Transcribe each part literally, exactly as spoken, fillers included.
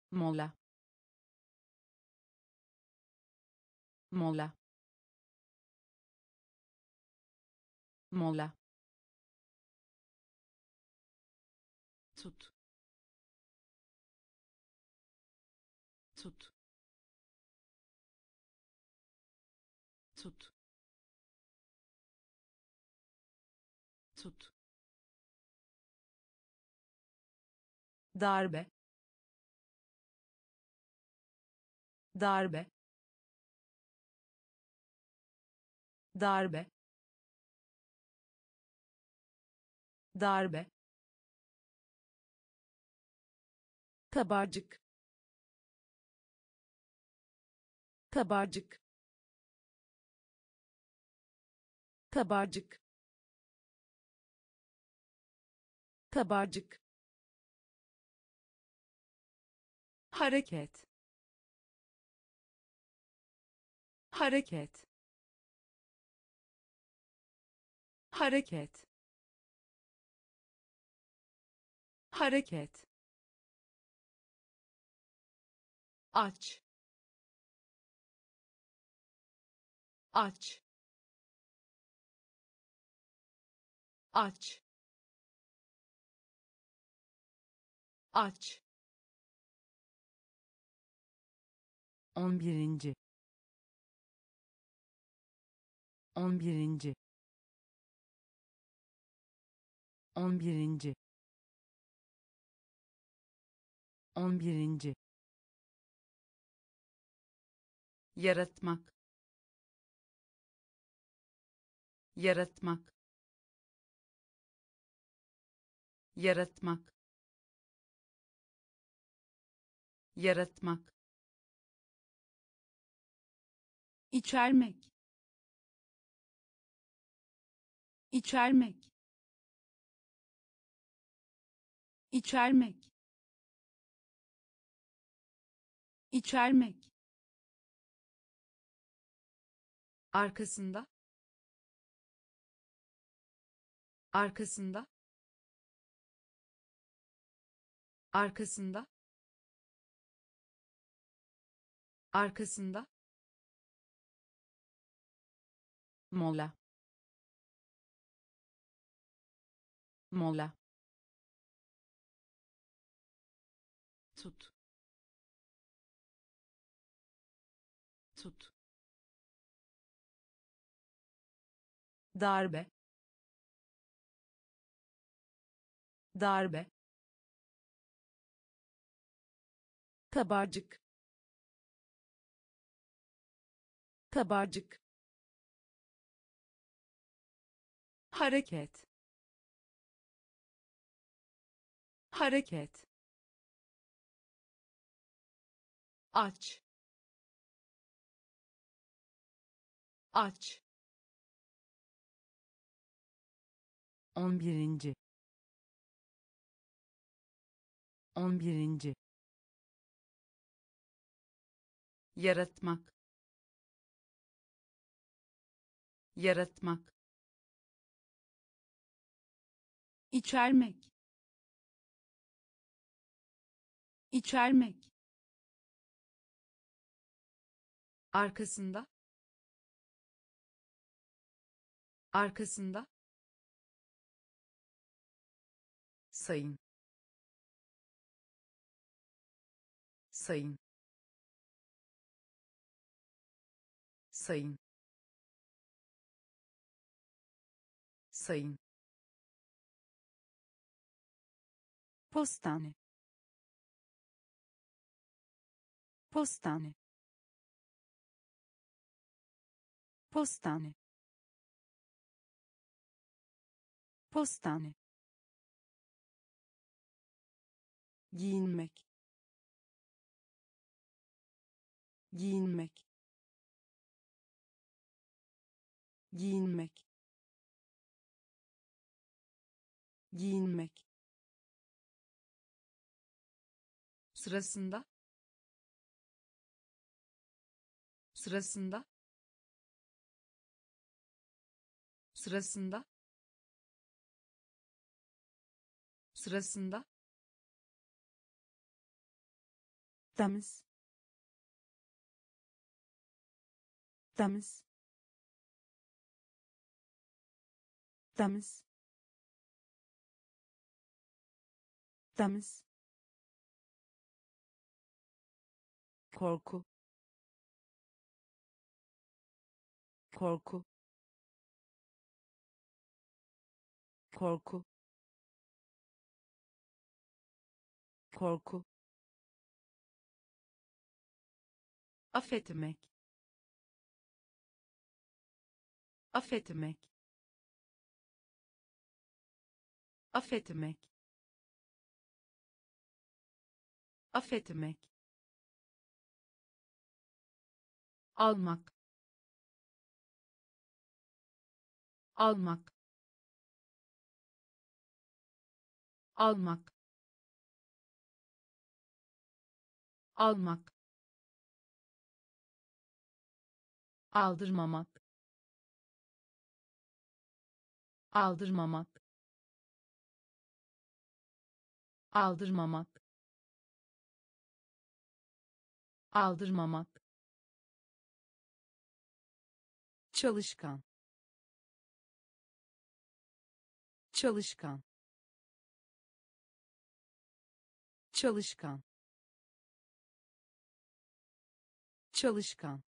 mola, mola, mola, tut, tut, tut, tut, darbe, darbe, darbe, darbe, kabarcık, kabarcık, kabarcık, kabarcık, hareket, hareket, hareket, hareket, aç, aç, aç, aç, on birinci, on birinci, on birinci, on birinci, yaratmak, yaratmak, yaratmak, yaratmak, içermek, içermek, içermek, içermek, arkasında, arkasında, arkasında, arkasında, mola, mola, tut, tut, darbe, darbe, kabarcık, kabarcık, hareket, hareket, aç, aç, on birinci, on birinci, yaratmak, yaratmak, içermek, içermek, arkasında, arkasında, sayın, sayın, sayın, sayın, postane, postane, postane, postane, giyinmek, giyinmek, giyinmek, giyinmek, sırasında, sırasında, sırasında, sırasında, temiz, temiz, temiz, temiz, korku, korku, korku, korku, affetmek, affetmek, affetmek, affetmek, almak, almak, almak, almak, aldırmamak, aldırmamak, aldırmamak, aldırmamak, çalışkan, çalışkan, çalışkan, çalışkan,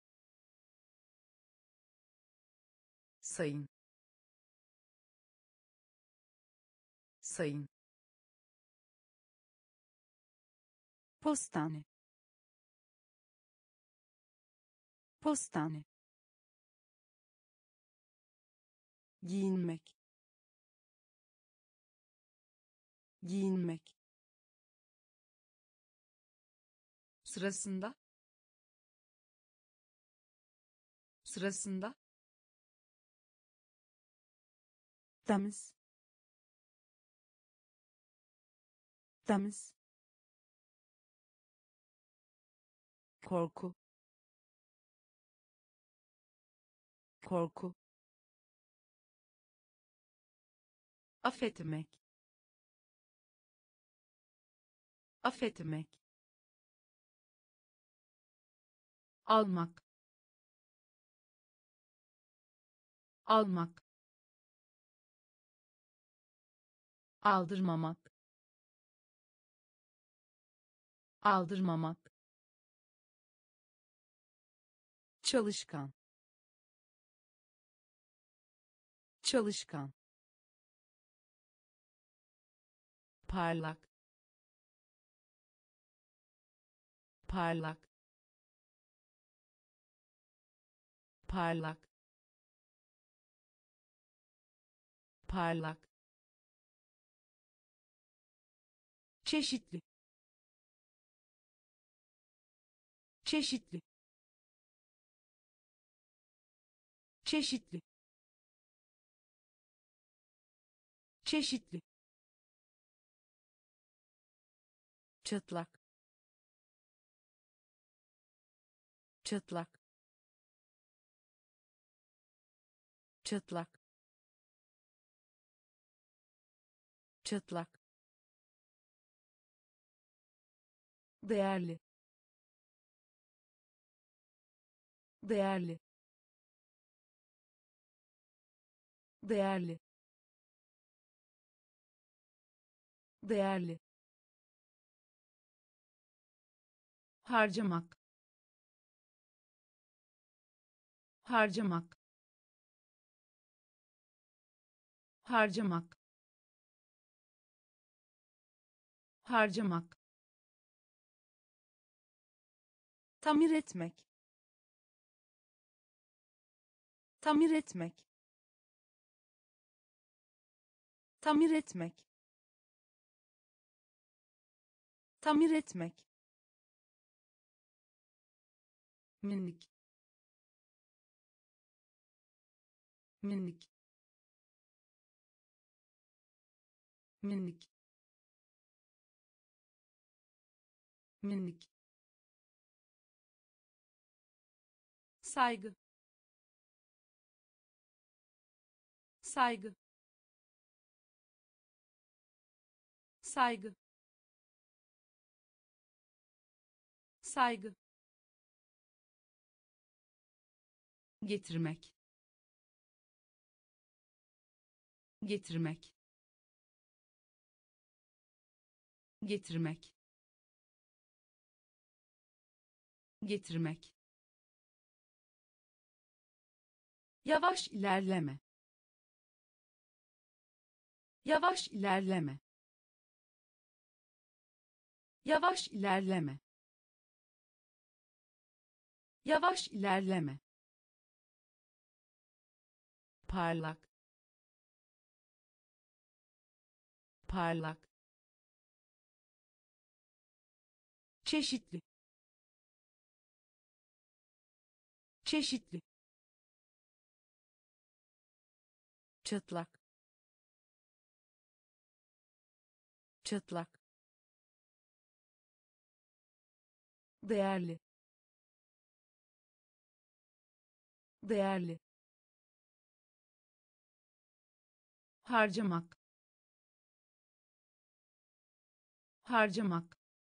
sayın, sayın, postane, postane, giyinmek, giyinmek, sırasında, sırasında, temiz, temiz, korku, korku, affetmek, affetmek, almak, almak, aldırmamak, aldırmamak, çalışkan, çalışkan, parlak, parlak, parlak, parlak, çeşitli, çeşitli, çeşitli, çeşitli, çıtlak, çıtlak, çıtlak, çıtlak, değerli, değerli, değerli, değerli, harcamak, harcamak, harcamak, harcamak, tamir etmek, tamir etmek, tamir etmek, tamir etmek, minik, minik, minik, minik, saygı, saygı, saygı, saygı, getirmek, getirmek, getirmek, getirmek, yavaş ilerleme, yavaş ilerleme, yavaş ilerleme, yavaş ilerleme, parlak, parlak, çeşitli, çeşitli, çıtlak, çıtlak, değerli, değerli, harcamak, harcamak,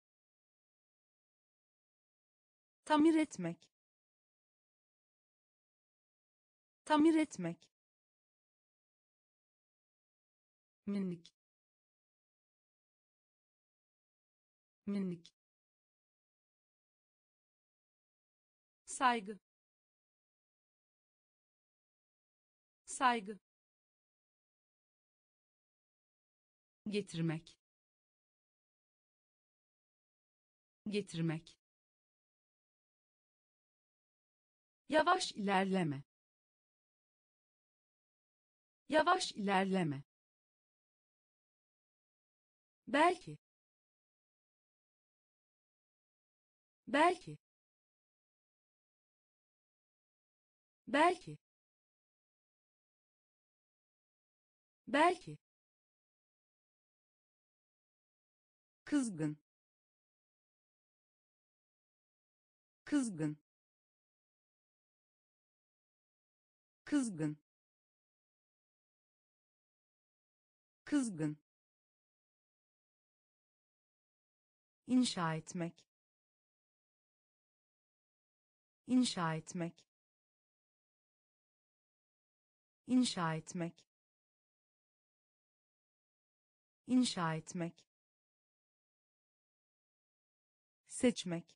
tamir etmek, tamir etmek, minik, minik, saygı, saygı, getirmek, getirmek, yavaş ilerleme, yavaş ilerleme, belki, belki, belki, belki, kızgın, kızgın, kızgın, kızgın, inşa etmek, inşa etmek, inşa etmek, inşa etmek, seçmek,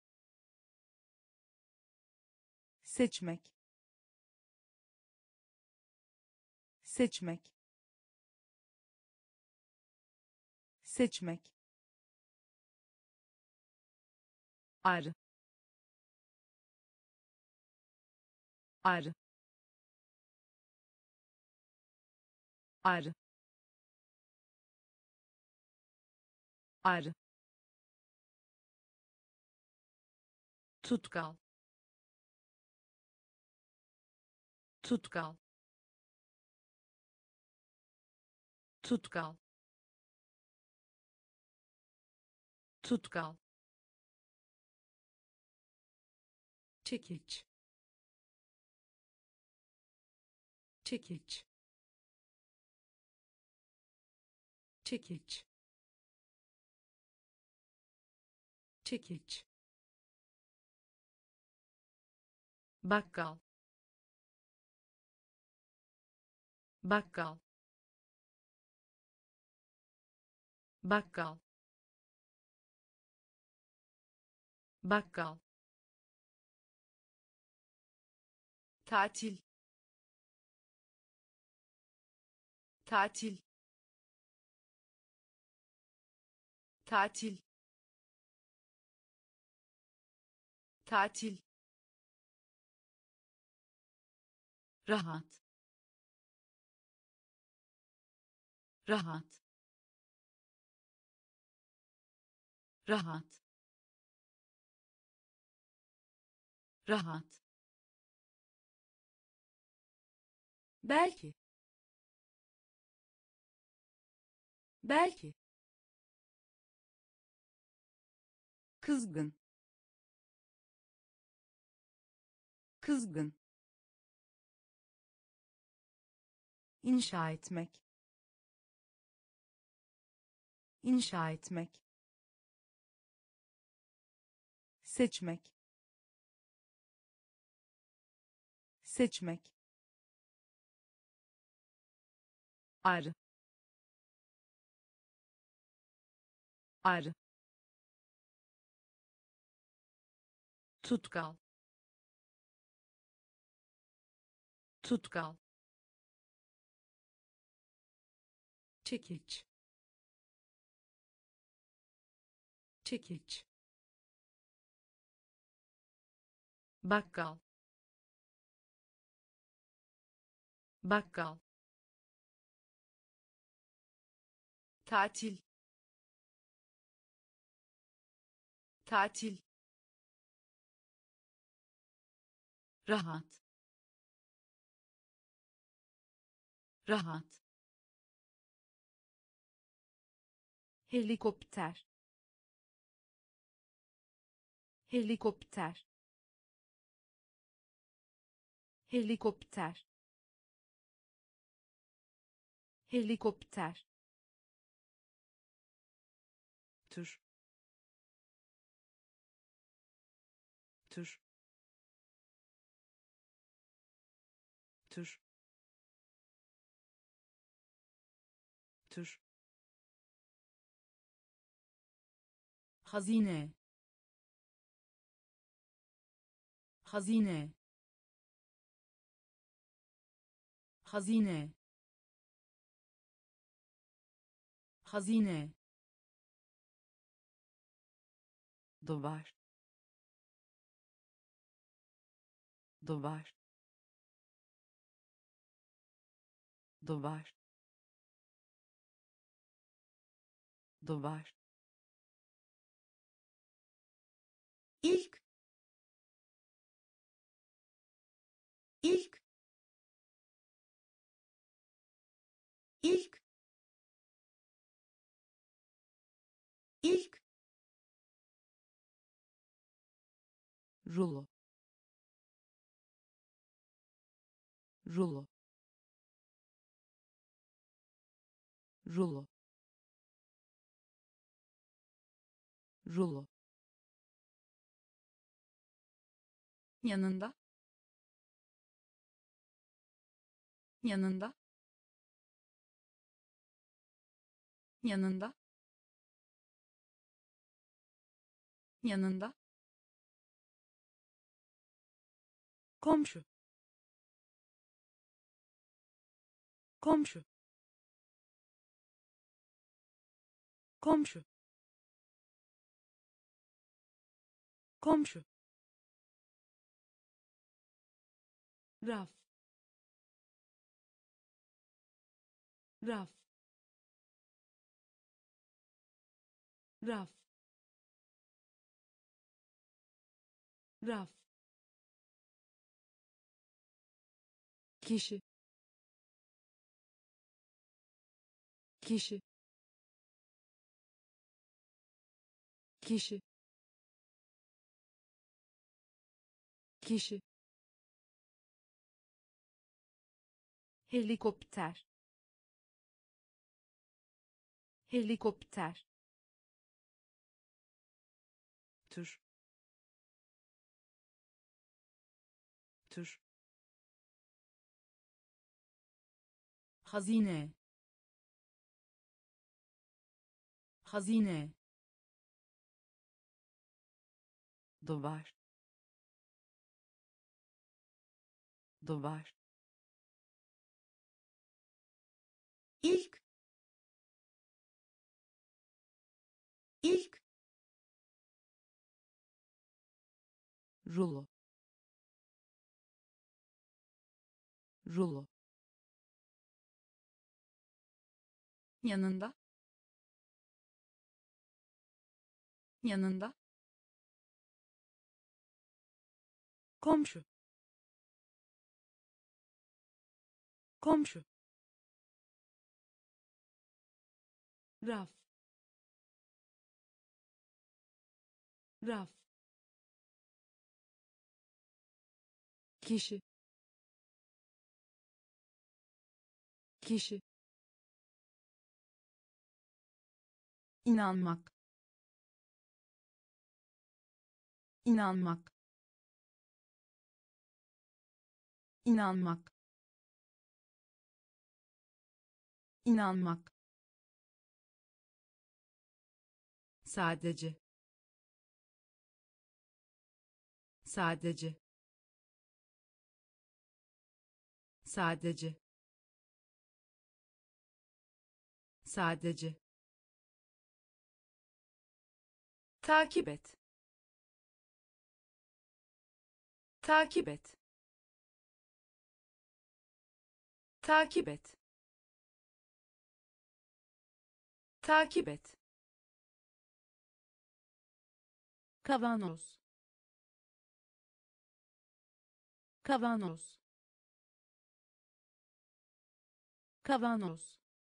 seçmek, seçmek, seçmek, arı, arı, arı, arı, tutkal, tutkal, tutkal, tutkal, çekiç, çekiç, çekiç, çekiç, bakkal, bakkal, bakkal, bakkal, tatil, tatil, tatil, tatil, rahat, rahat, rahat, rahat, belki, belki, kızgın, kızgın, inşa etmek, inşa etmek, seçmek, seçmek, arı, arı, tutkal, tutkal, çekiç, çekiç, bakkal, bakkal, tatil, tatil, rahat, rahat, helikopter, helikopter, helikopter, helikopter, tür, tür, tür, tür, hazine, hazine, hazine, hazine, duvar, duvar, duvar, duvar, ilk, ilk, ilk, ilk, rulo, rulo, rulo, rulo, yanında, yanında, yanında, yanında, komşu, komşu, komşu, komşu, raf, raf, raf, raf, kişi, kişi, kişi, kişi, helikopter, helikopter, tür, tür, hazine, hazine, duvar, duvar, ilk, ilk, rulo, rulo, yanında, yanında, komşu, komşu, raf, raf, kişi, kişi, inanmak, inanmak, inanmak, inanmak, sadece, sadece, sadece, sadece, takip et, takip et, takip et, takip et, kavanoz, kavanoz, kavanoz,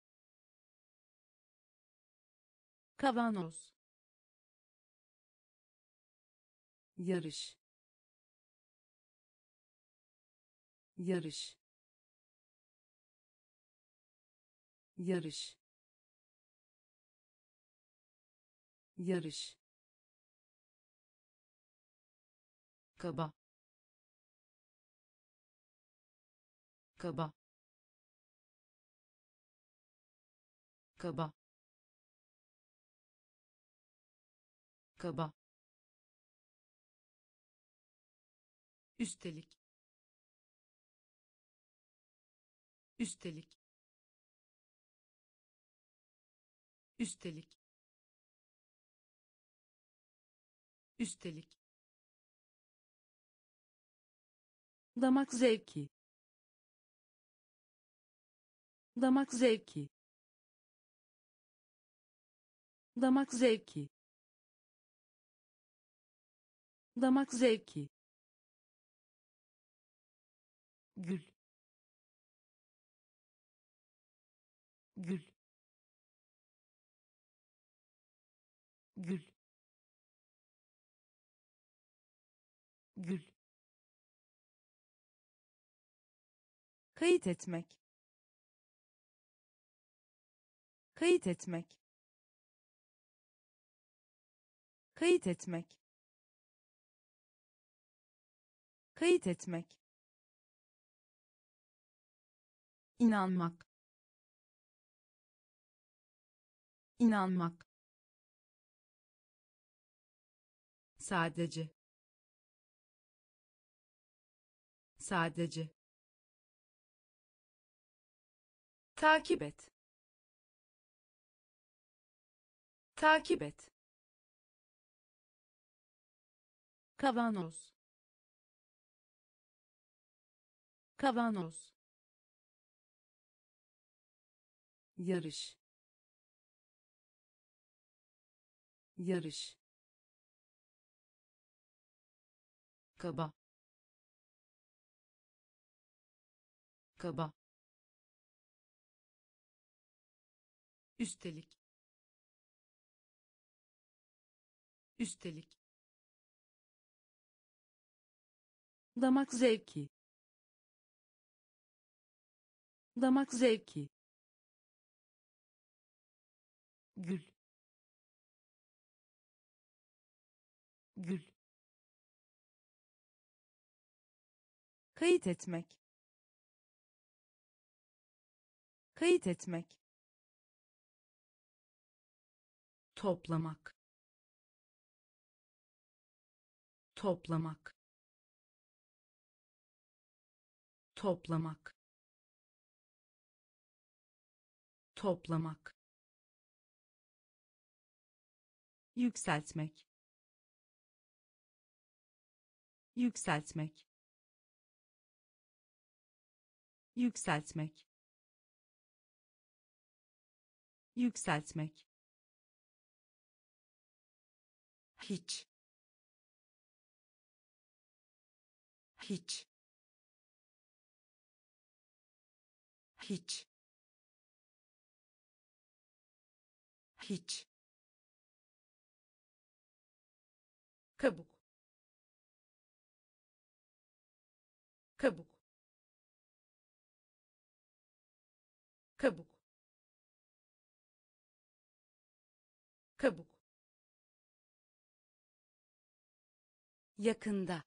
kavanoz, yarış, yarış, yarış, yarış, kaba, kaba, kaba, kaba, üstelik, üstelik, üstelik, üstelik, damak zevki, damak zevki, damak zevki, damak zevki, gül, gül, gül, gül, kayıt etmek, kayıt etmek, kayıt etmek, kayıt etmek, inanmak, inanmak, sadece, sadece, takip et, takip et, kavanoz, kavanoz, yarış, yarış, kaba, kaba, üstelik, üstelik, damak zevki, damak zevki, gül, gül, kayıt etmek, kayıt etmek, toplamak, toplamak, toplamak, toplamak, yükseltmek, yükseltmek, yükseltmek, yükseltmek, hiç, hiç, hiç, hiç, kabuk, kabuk, kabuk, kabuk, yakında,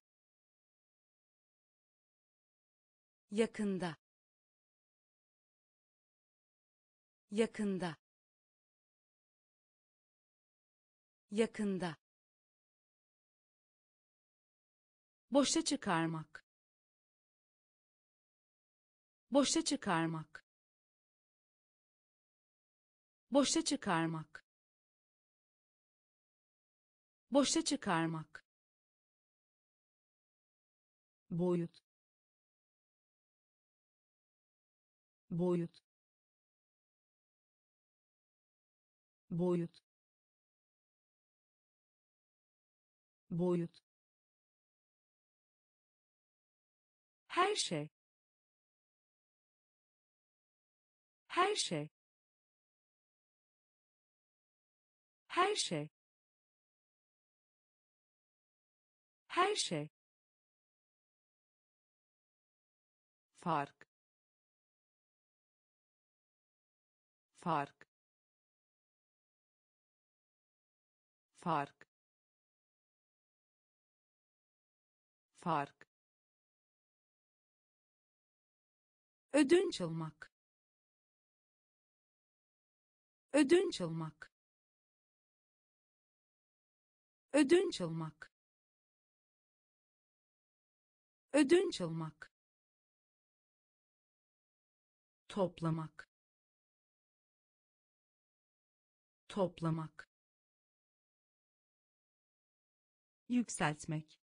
yakında, yakında, yakında, boşa çıkarmak, boşa çıkarmak, boşa çıkarmak, boşa çıkarmak, boyut, boyut, boyut, boyut, her şey, her şey, her şey, her şey, fark, fark, fark, fark, ödünç almak, ödünç almak, ödünç almak, ödünç almak, toplamak, toplamak, yükseltmek,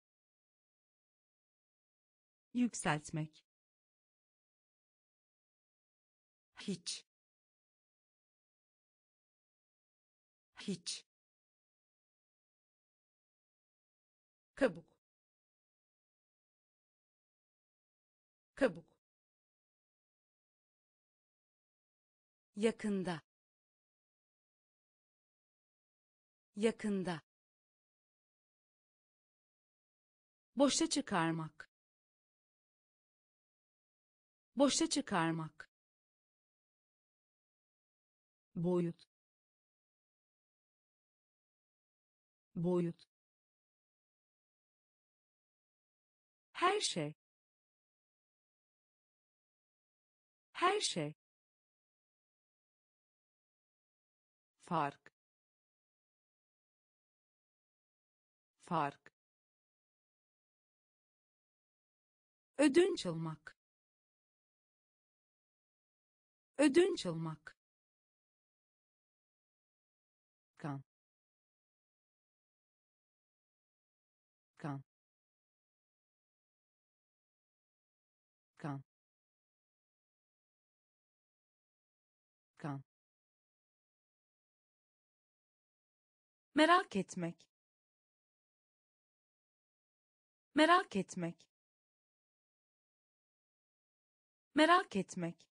yükseltmek, hiç, hiç, kabuk, kabuk, yakında, yakında, boşa çıkarmak, boşa çıkarmak, boyut, boyut, her şey, her şey, fark, fark, ödünç almak, ödünç almak, kan, kan, kan, kan, merak etmek, merak etmek, merak etmek,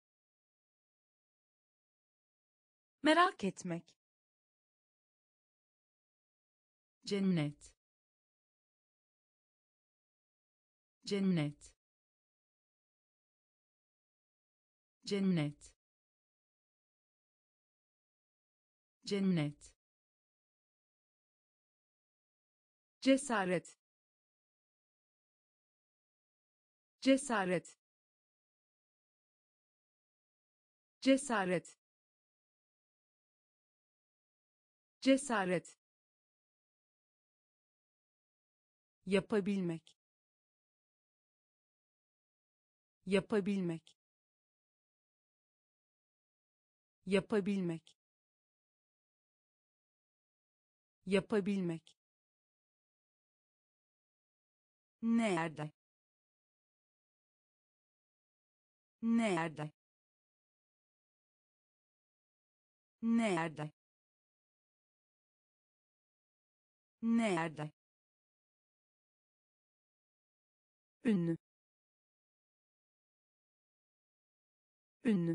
merak etmek, cennet, cennet, cennet, cennet, cesaret, cesaret, cesaret, cesaret, yapabilmek, yapabilmek, yapabilmek, yapabilmek, nerede, nerede, nerede, nerede, ünlü, ünlü,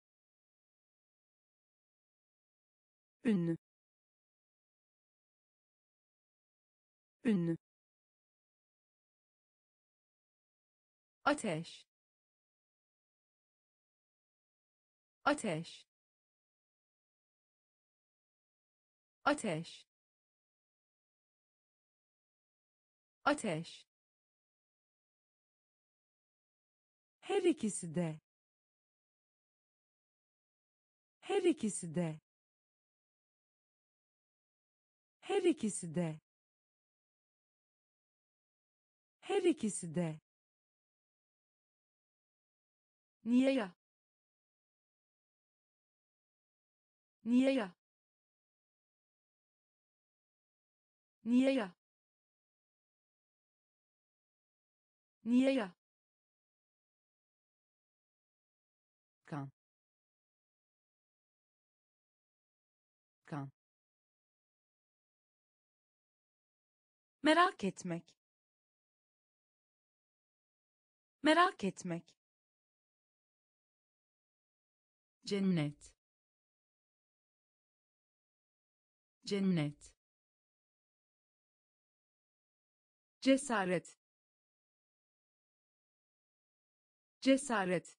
ünlü, ünlü, ateş, ateş, ateş, ateş, her ikisi de, her ikisi de, her ikisi de, her ikisi de. Niye ya? Niye ya? Niye ya? Niye ya? Kan. Kan. Merak etmek. Merak etmek. Cennet. Cennet. Cesaret. Cesaret.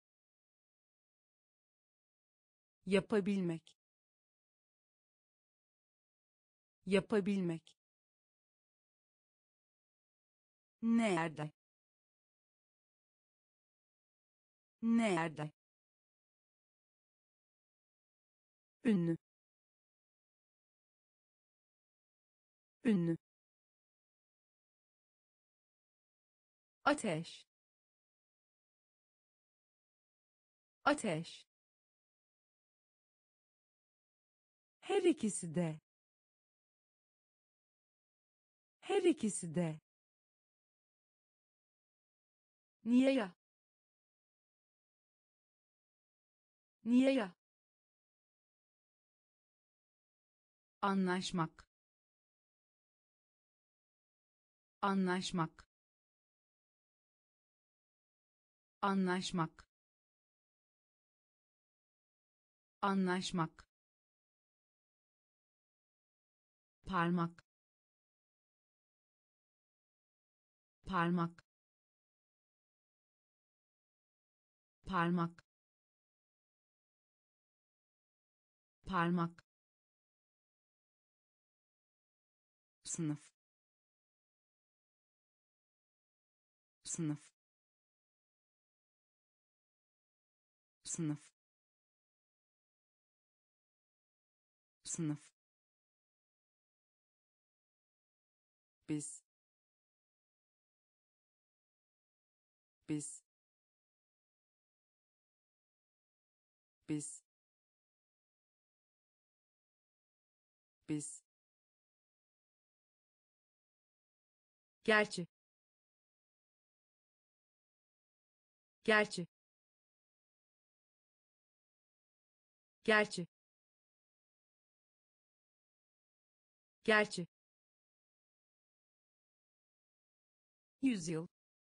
Yapabilmek. Yapabilmek. Nerede? Nerede? Ünlü. Ünlü. Ateş. Ateş. Her ikisi de. Her ikisi de. Niye ya? Niye ya? Anlaşmak. Anlaşmak. Anlaşmak. Anlaşmak. Parmak. Parmak. Parmak. Parmak. Sınıf. Sınıf. Sınıf. Sınıf. Biz. Biz. Biz. Biz. Gerçi. Gerçi. Gerçi. Gerçi. Yüzyıl.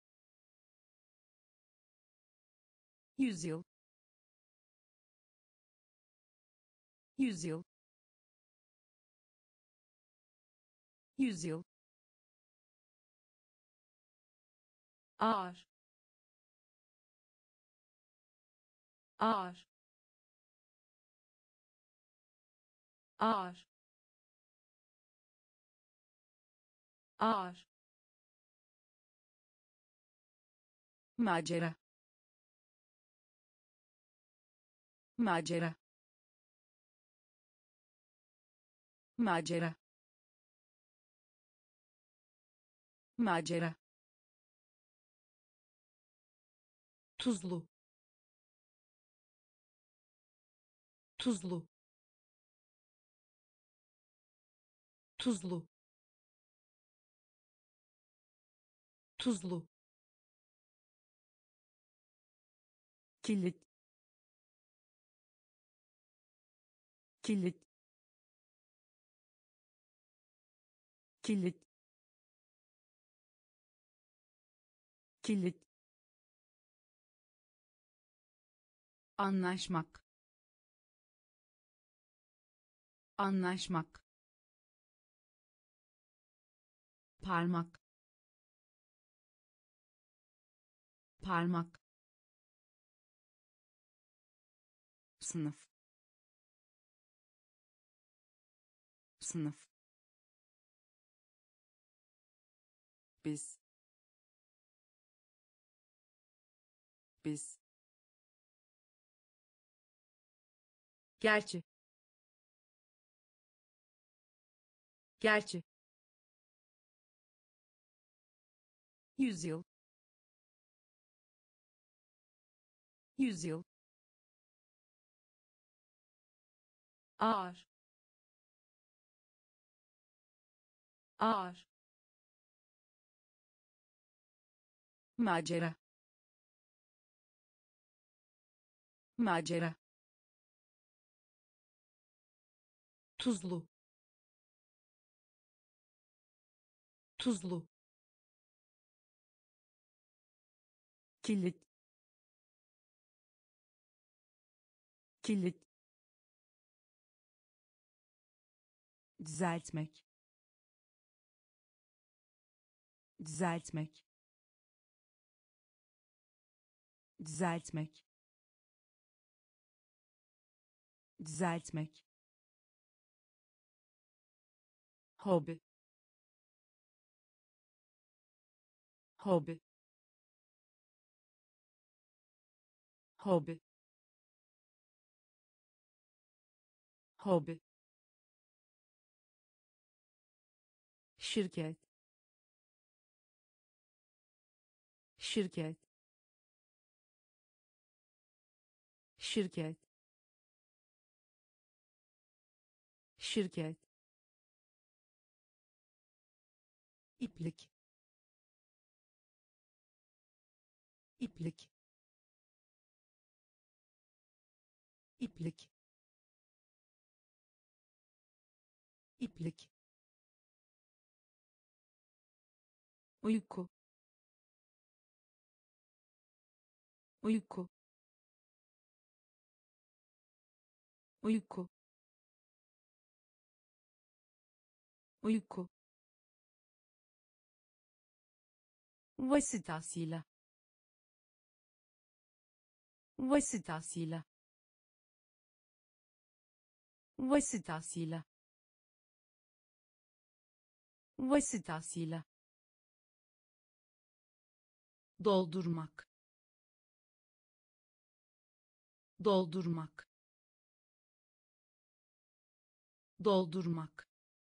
Yüzyıl. Yüzyıl. Yüzyıl. Ağır. Ağır. Ağır. Ağır. Macera. Macera. Macera. Macera. Tuzlu. Tuzlu. Tuzlu. Tuzlu. Kilit. Kilit. Kilit. Kilit. Anlaşmak. Anlaşmak. Parmak. Parmak. Sınıf. Sınıf. biz biz gerçi gerçi yüzyıl yüzyıl ağır ağır macera macera tuzlu tuzlu kilit kilit düzeltmek düzeltmek düzeltmek düzeltmek hobi hobi hobi hobi şirket şirket şirket şirket iplik iplik iplik iplik uyku uyku uyku uyku vasıtasıyla vasıtasıyla vasıtasıyla vasıtasıyla doldurmak doldurmak doldurmak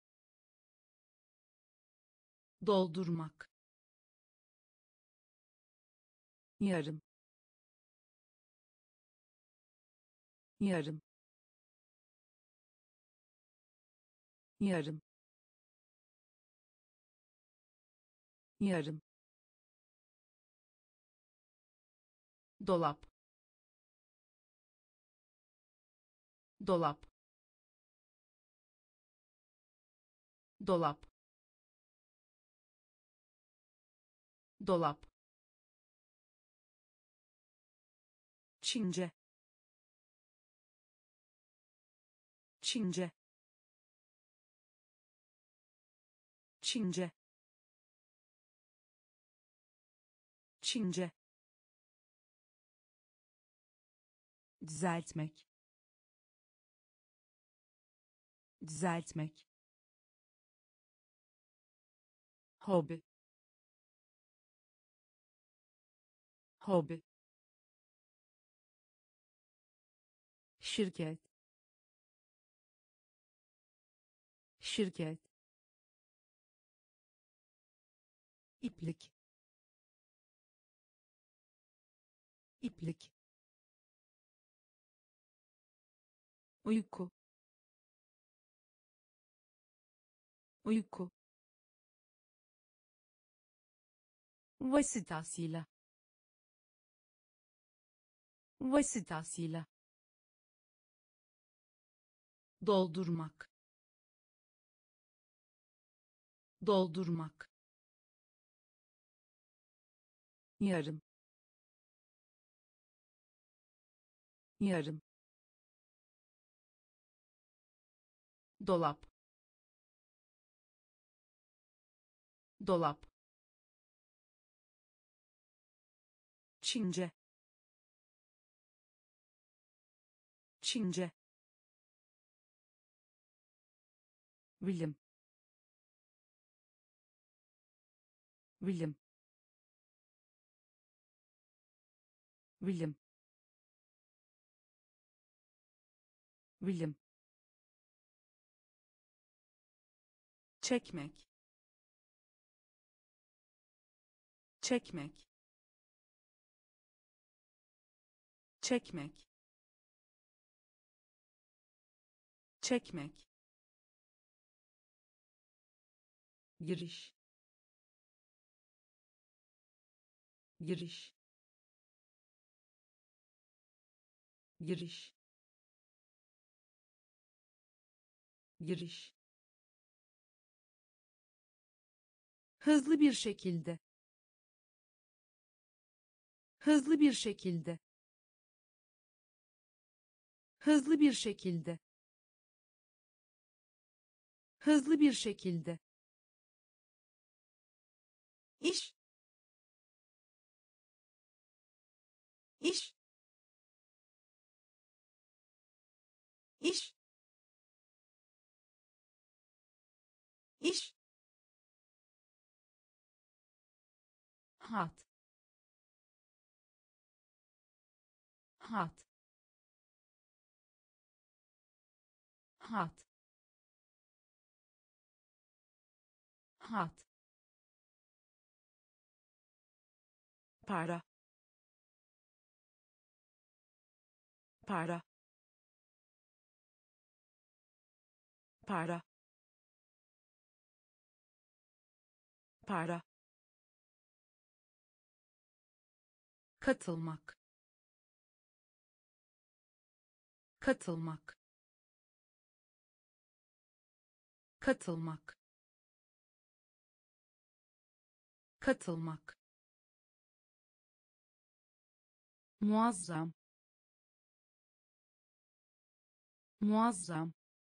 doldurmak yarım yarım yarım yarım dolap dolap dolap dolap Çince Çince Çince Çince düzeltmek düzeltmek hobi hobi şirket şirket iplik iplik uyku uyku vasıtasıyla vasıtasıyla doldurmak doldurmak yarım yarım dolap dolap Çince Çince bilim bilim bilim bilim çekmek çekmek çekmek çekmek giriş giriş giriş giriş hızlı bir şekilde hızlı bir şekilde hızlı bir şekilde hızlı bir şekilde iş iş iş iş hat hat hat hat para para para para katılmak katılmak katılmak katılmak muazzam muazzam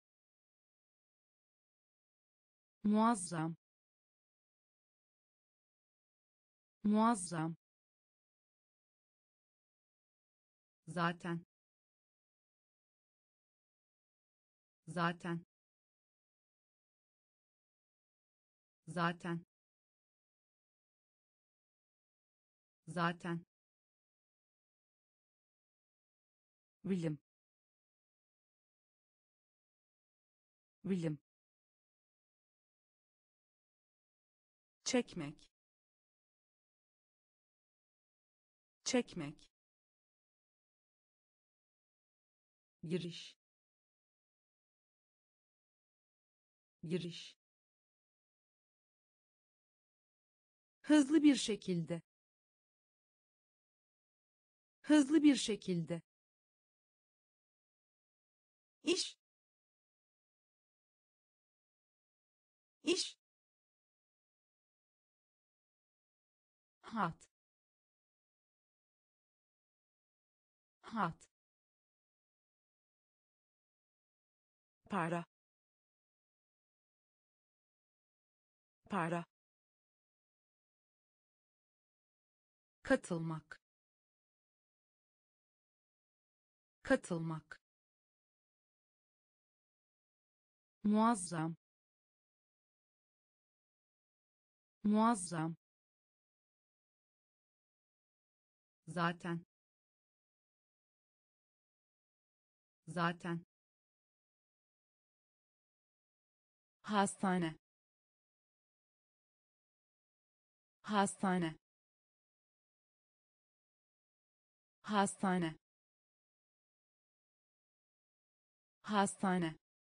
muazzam muazzam zaten zaten zaten zaten bilim bilim çekmek çekmek giriş giriş hızlı bir şekilde hızlı bir şekilde iş iş hat hat para para katılmak katılmak muazzam muazzam zaten zaten hastane hastane hastane hastane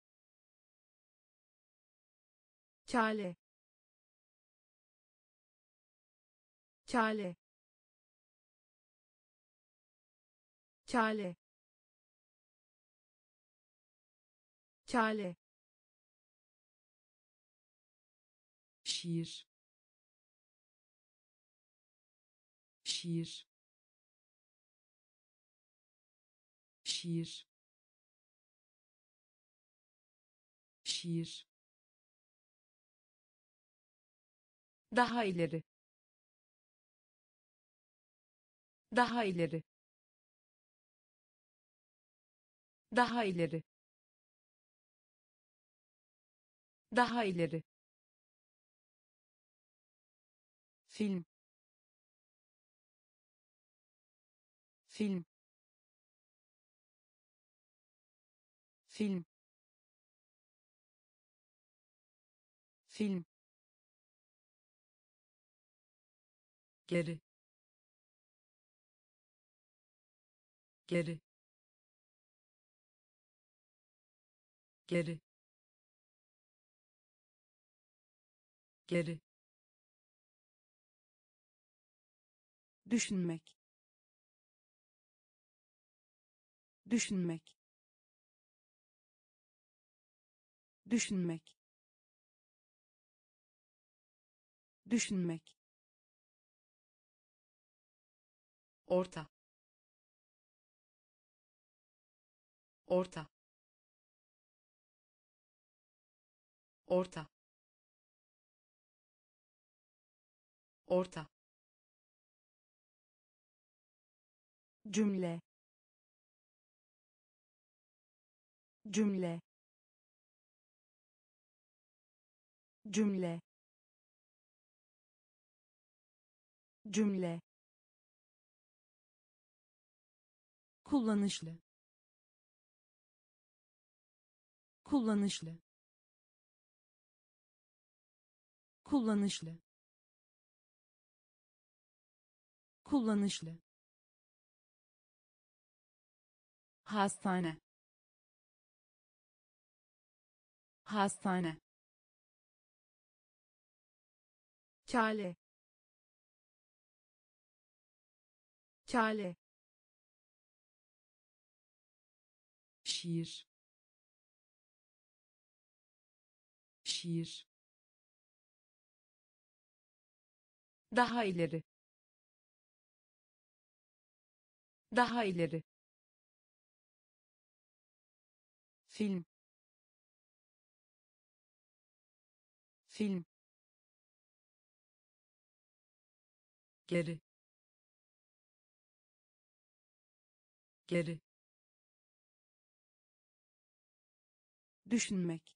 kale kale kale kale şiir şiir şiir şiir daha ileri daha ileri daha ileri daha ileri film film film film geri geri geri geri düşünmek düşünmek düşünmek düşünmek orta orta orta orta cümle cümle cümle cümle kullanışlı kullanışlı kullanışlı kullanışlı hastane hastane kale kale şiir şiir daha ileri daha ileri film film geri geri düşünmek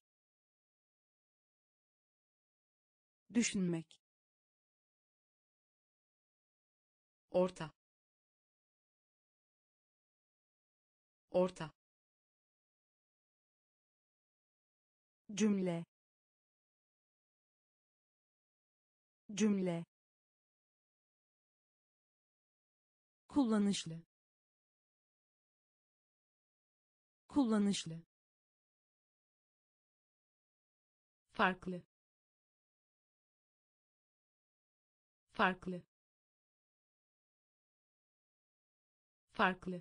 düşünmek orta orta cümle cümle kullanışlı kullanışlı farklı farklı farklı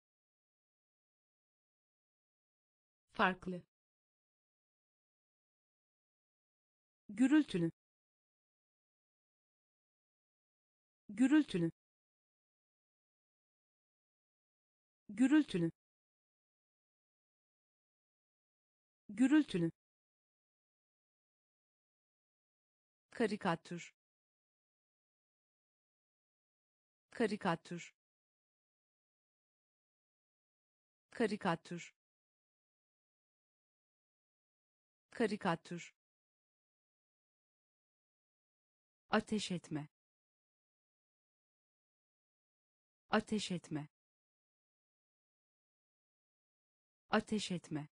farklı gürültülü gürültülü gürültülü gürültülü karikatür karikatür karikatür karikatür ateş etme ateş etme ateş etme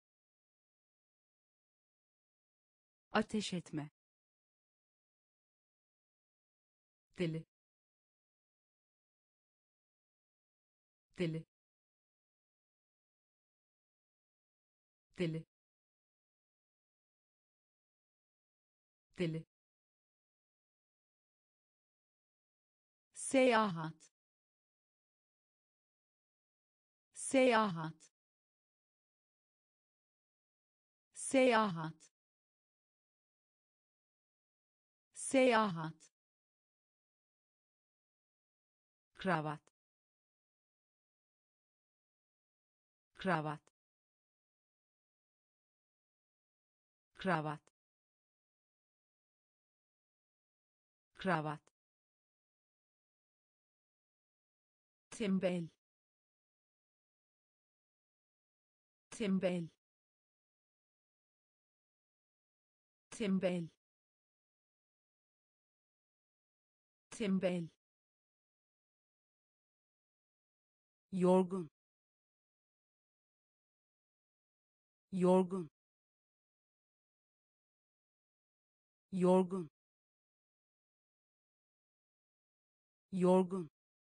ateş etme deli deli deli deli seyahat seyahat seyahat seyahat kravat kravat kravat kravat tembel tembel tembel tembel, yorgun, yorgun, yorgun, yorgun,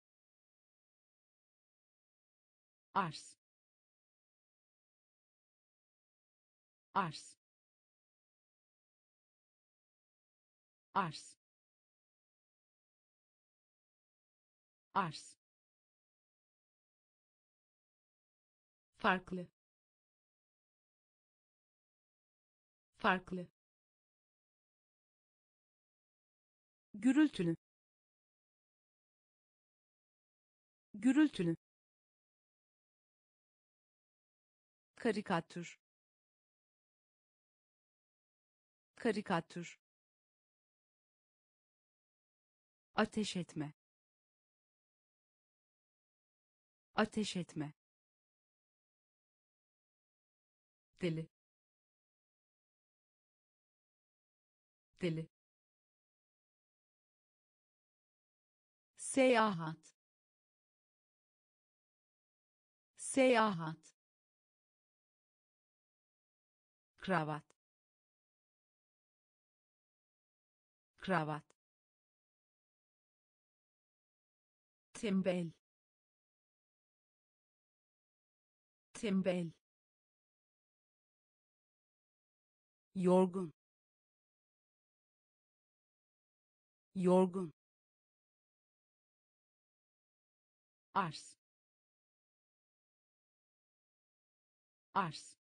arz, arz, arz, arz, farklı, farklı, gürültülü, gürültülü, karikatür, karikatür, ateş etme, ateş etme, deli, deli, seyahat, seyahat, kravat, kravat, tembel, tembel, yorgun, yorgun, arz, arz,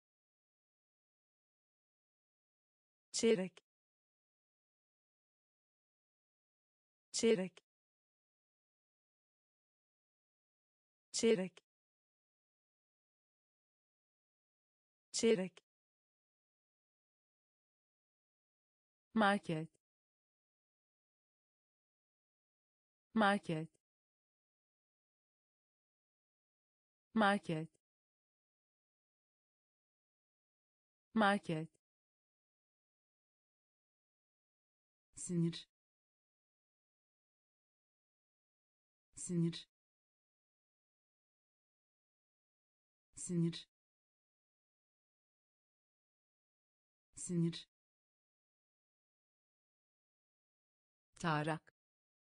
çeyrek, çeyrek, çeyrek, çeyrek, market, market, market, market, sinir, sinir, sinir, sinir, tarak,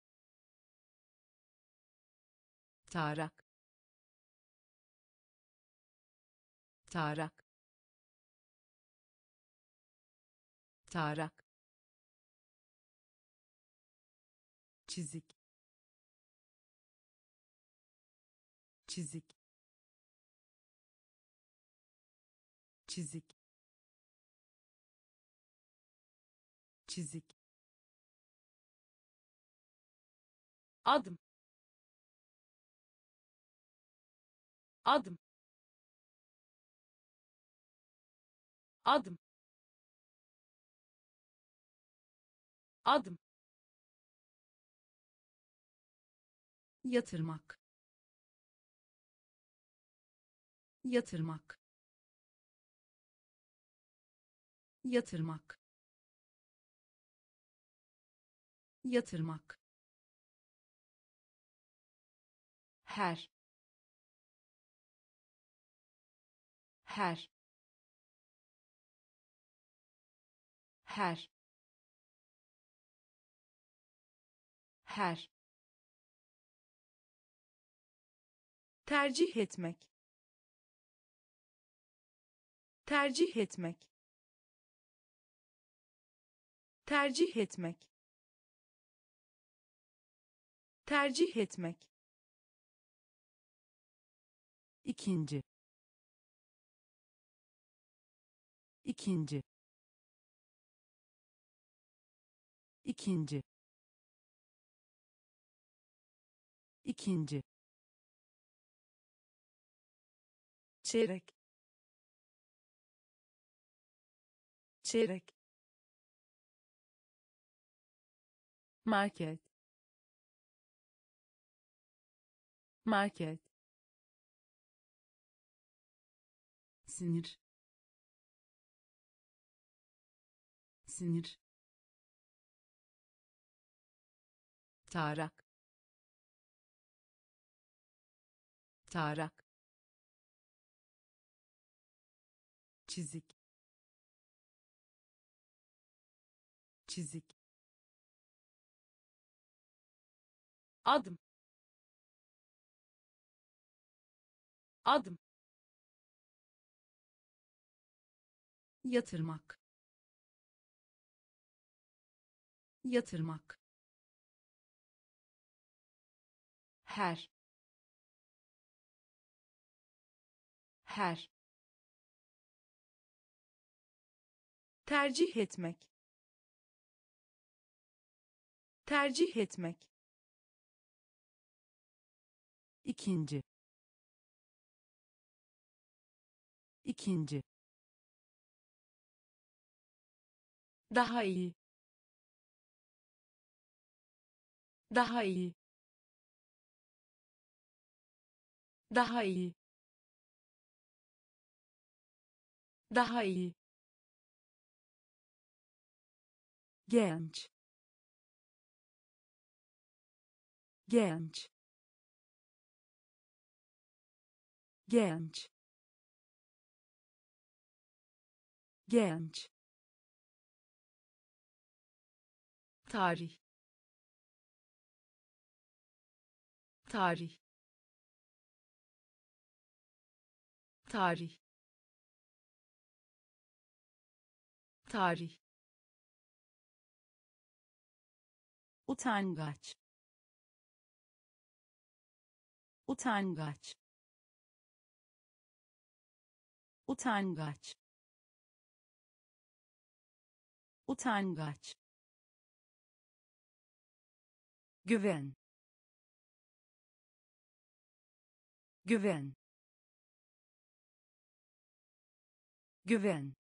tarak, tarak, tarak, çizik, çizik, çizik, çizik, adım, adım, adım, adım, yatırmak, yatırmak, yatırmak, yatırmak, her, her, her, her, tercih etmek, tercih etmek, tercih etmek, tercih etmek, ikinci, ikinci, ikinci, ikinci, çeyrek, çeyrek, market, market, sinir, sinir, tarak, tarak, çizik, çizik, adım, adım, yatırmak, yatırmak, her, her, tercih etmek, tercih etmek, ikinci, ikinci, daha iyi, daha iyi, daha iyi, daha iyi, genç, genç, genç, genç, tarih, tarih, tarih, tarih, utangaç, utangaç, utangaç, utangaç, güven, güven, güven,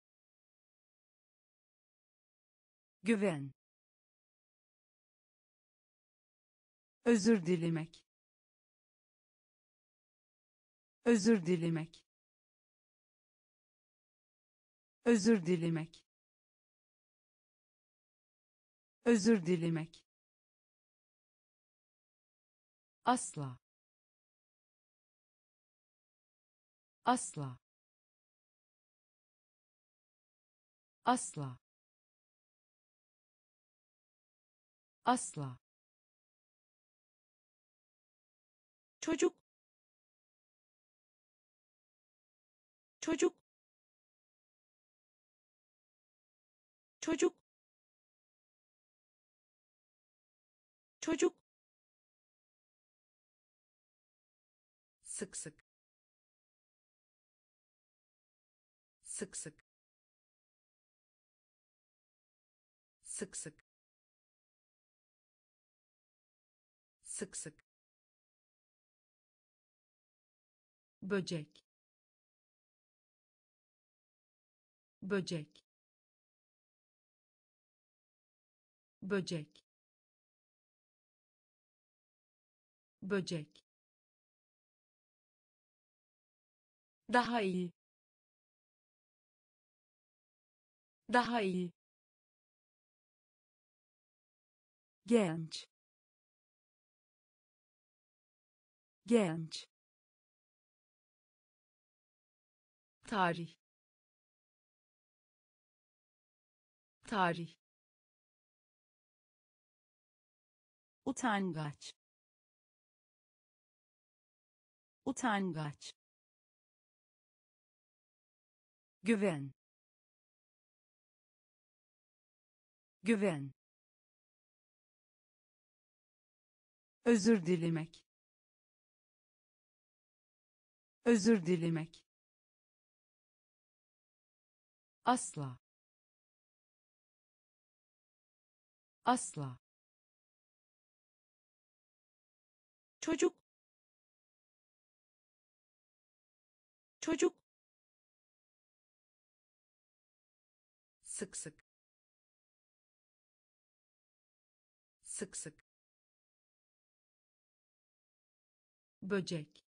güven, özür dilemek, özür dilemek, özür dilemek, özür dilemek, asla, asla, asla, asla, çocuk, çocuk, çocuk, çocuk, sık sık, sık sık, sık sık, sık sık, böcek, böcek, böcek, böcek, daha iyi, daha iyi, genç, genç, tarih, tarih, utangaç, utangaç, güven, güven, özür dilemek, özür dilemek, asla, asla, çocuk, çocuk, sık sık, sık sık, böcek,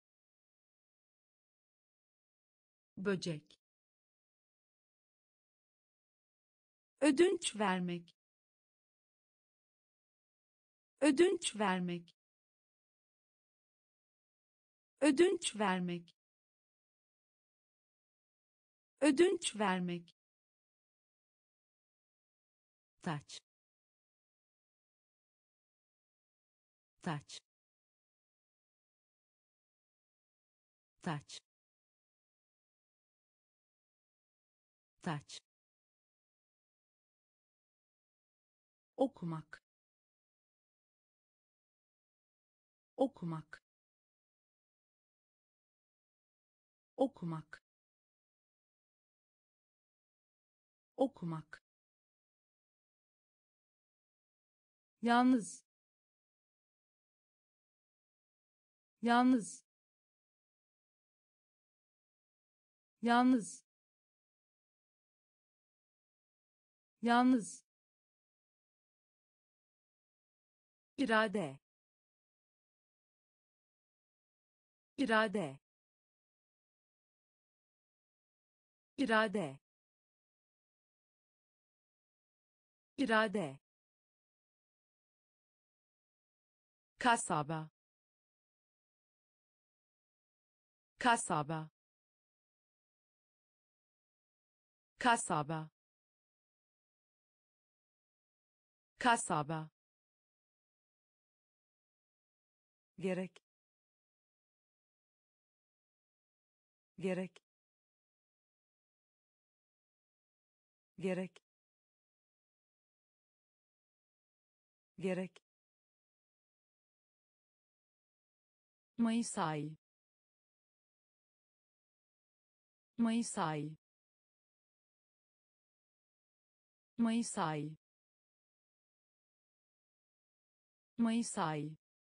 böcek, ödünç vermek, ödünç vermek, ödünç vermek, ödünç vermek, taç, taç, taç, taç, okumak, okumak, okumak, okumak, yalnız, yalnız, yalnız, yalnız, irade, irade, irade, irade, kasaba, kasaba, kasaba, kasaba, gerek, gerek, gerek, gerek, Mayıs ayı, Mayıs ayı, Mayıs ayı, Mayıs ayı,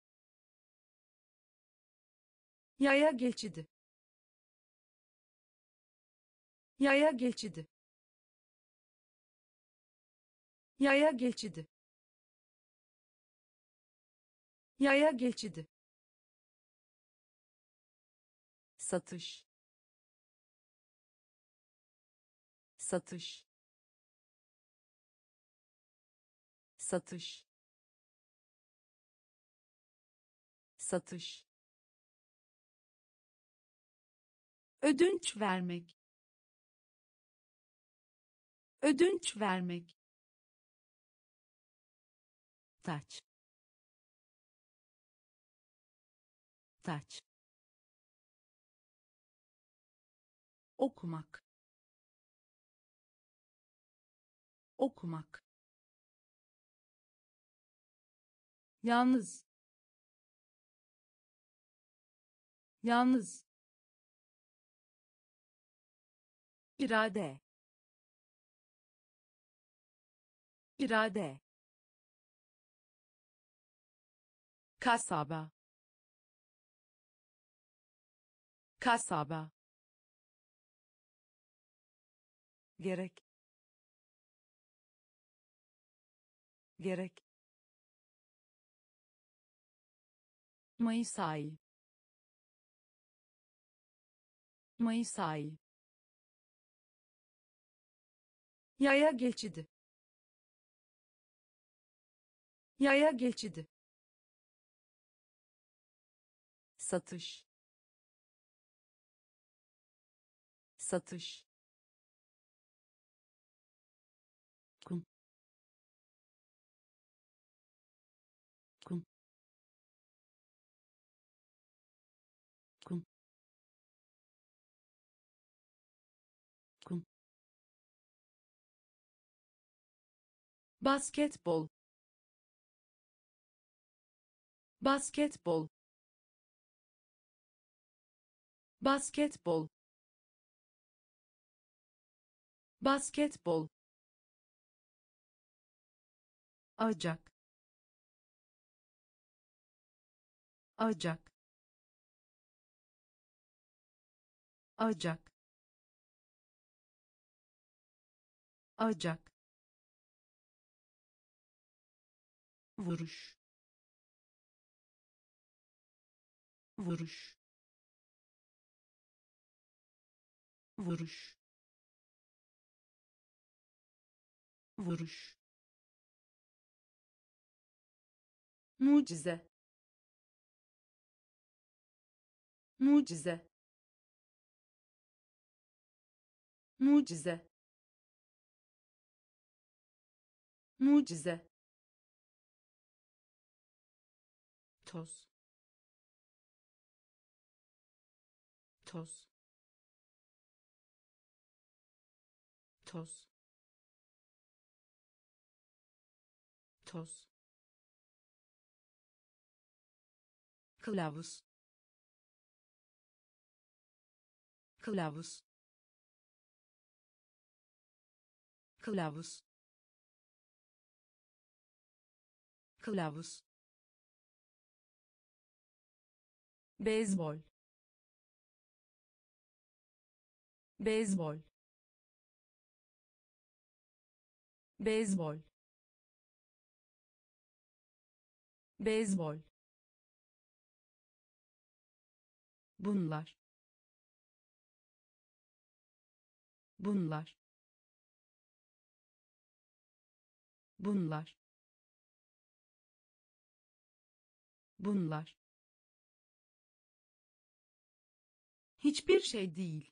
yaya geçidi, yaya geçidi, yaya geçidi, yaya geçidi, satış, satış, satış, satış, ödünç vermek, ödünç vermek, taç, taç, okumak, okumak, yalnız, yalnız, irade, irade, kasaba, kasaba, gerek, gerek, Mayıs ayı, Mayıs ayı, yaya geçidi, yaya geçidi, satış, satış, kum, kum, kum, kum, basketbol, basketbol, basketbol, basketbol, acak, acak, acak, acak, vuruş, vuruş, vuruş, vuruş, mucize, mucize, mucize, mucize, toz, toz, toz, toz, kılavuz, kılavuz, kılavuz, kılavuz, beyzbol, beyzbol, beyzbol, beyzbol, bunlar, bunlar, bunlar, bunlar, hiçbir şey değil,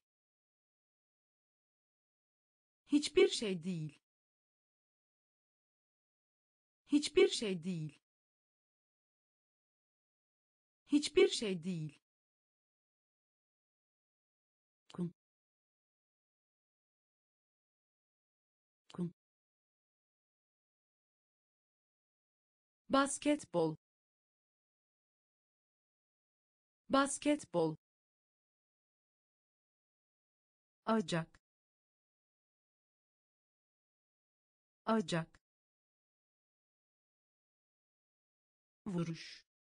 hiçbir şey değil, hiçbir şey değil, hiçbir şey değil, kum, kum, basketbol, basketbol, acak, acak, vuruş,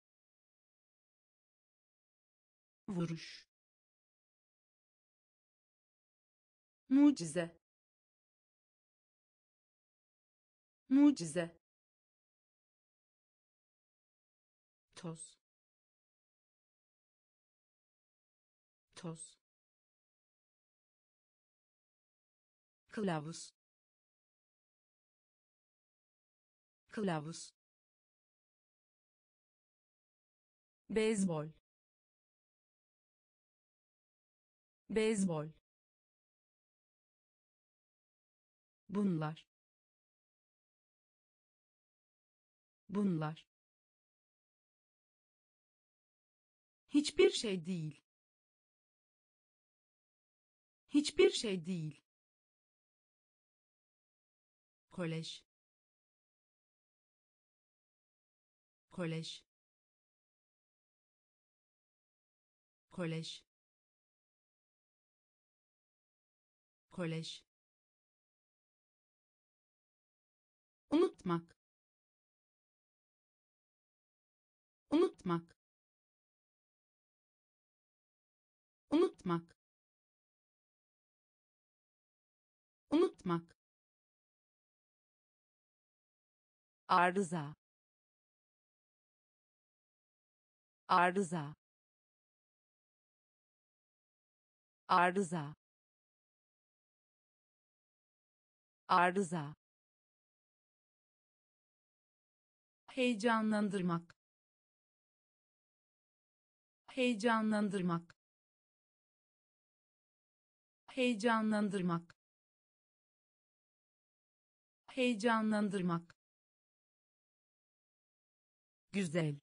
vuruş, mucize, mucize, toz, toz, kılavuz, kılavuz, beyzbol, beyzbol, bunlar, bunlar, hiçbir şey değil, hiçbir şey değil, kolej, kolej, kolej, kolej, unutmak, unutmak, unutmak, unutmak, arıza, arıza, arıza, arıza, heyecanlandırmak, heyecanlandırmak, heyecanlandırmak, heyecanlandırmak, güzel,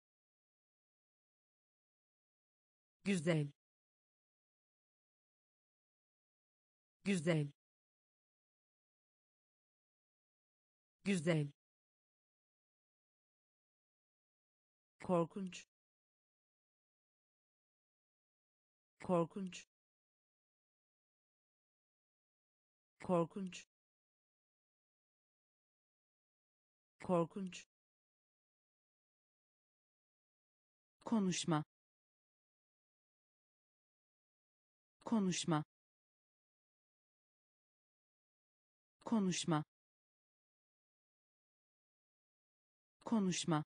güzel, güzel, güzel, korkunç, korkunç, korkunç, korkunç, konuşma, konuşma, konuşma, konuşma,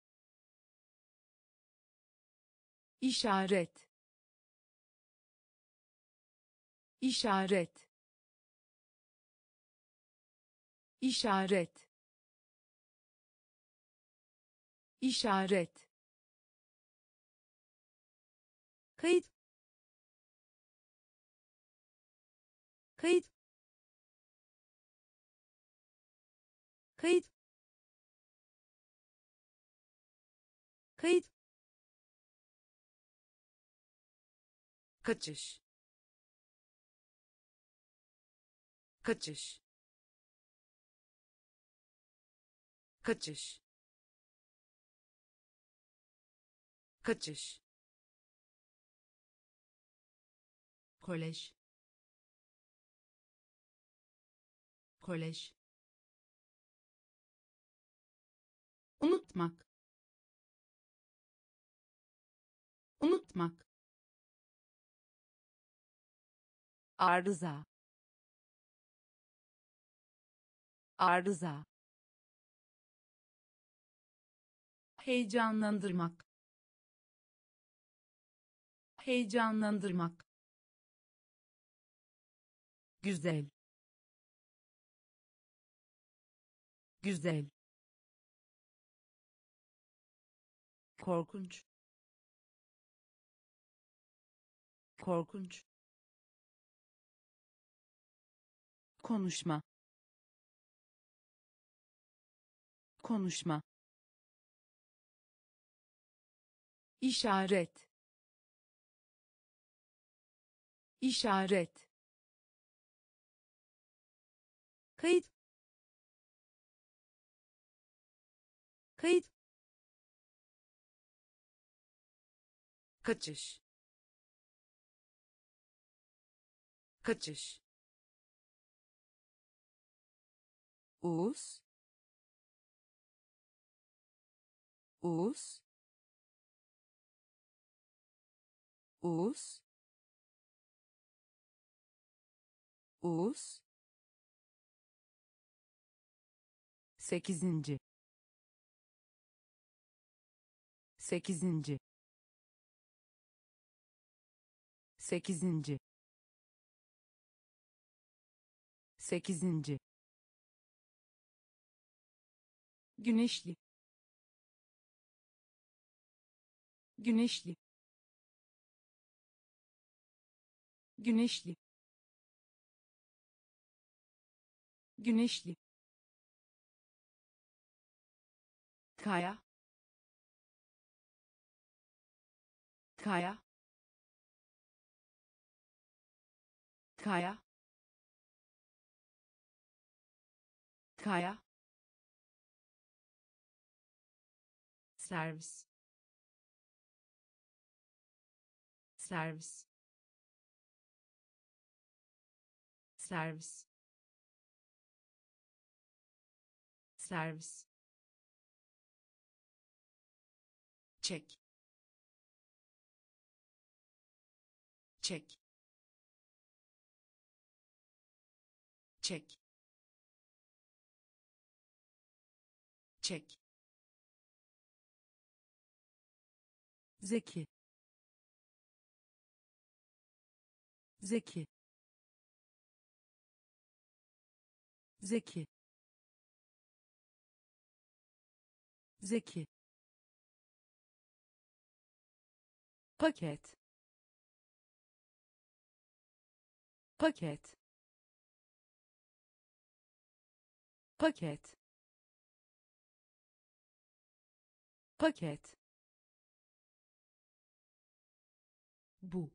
işaret, işaret, işaret, işaret, kayıt, kayıt, kayıt, kayıt, kaçış, kaçış, kaçış, kaçış, kolej, kolej, unutmak, unutmak, arıza, arıza, heyecanlandırmak, heyecanlandırmak, güzel, güzel, korkunç, korkunç, konuşma, konuşma, işaret, işaret, kayıt, kayıt, kaçış, kaçış, us, us, us, us, sekizinci, sekizinci, sekizinci, sekizinci, güneşli, güneşli, güneşli, güneşli, kaya, kaya, kaya, kaya, servis, servis, servis, servis, çek, çek, çek, çek, zeki, zeki, zeki, zeki, paket, paket, paket, paket, bu,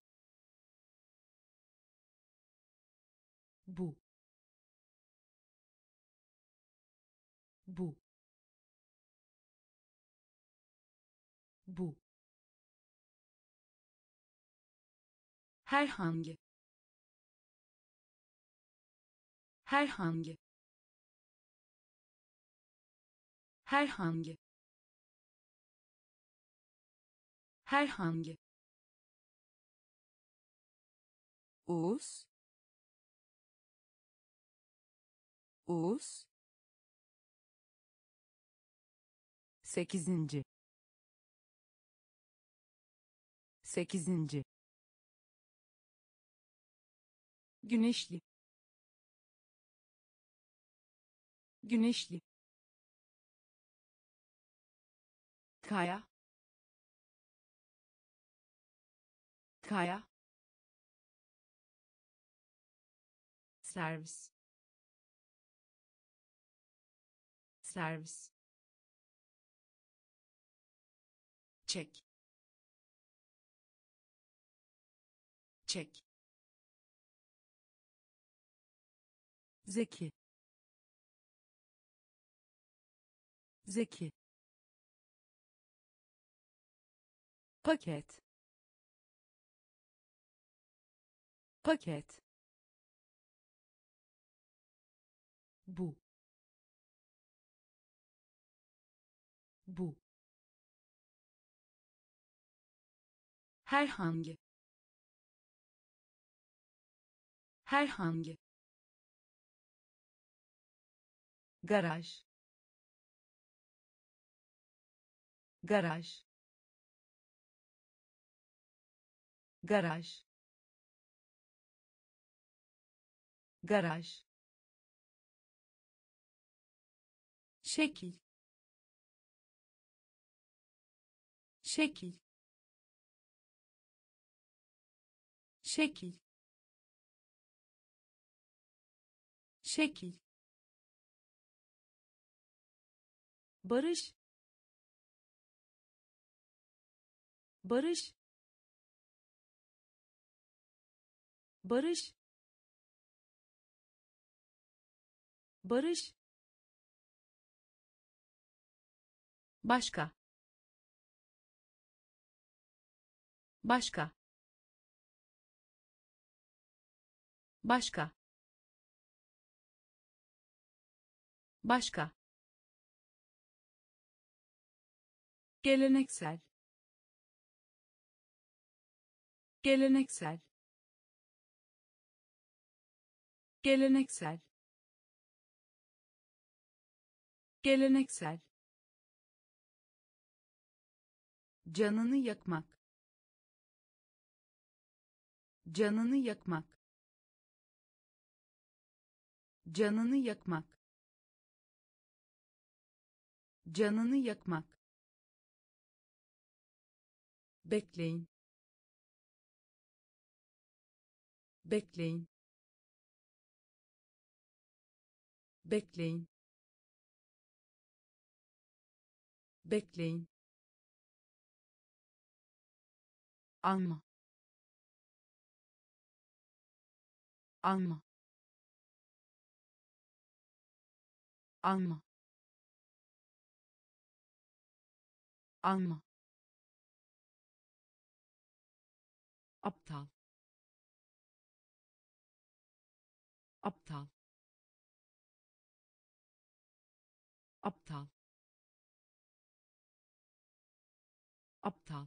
bu, bu, bu, herhangi, herhangi, herhangi, herhangi, us, us, sekizinci, sekizinci, güneşli, güneşli, kaya, kaya, servis, servis, çek, çek, zeki, zeki, paket, paket, bu, bu, herhangi, herhangi, garaj, garaj, garaj, garaj, şekil, şekil, şekil, şekil, barış, barış, barış, barış, başka, başka, başka, başka, geleneksel, geleneksel, geleneksel, geleneksel, canını yakmak, canını yakmak, canını yakmak, canını yakmak, bekleyin, bekleyin, bekleyin, bekleyin, alma, alma, alma, alma, aptal, aptal, aptal, aptal,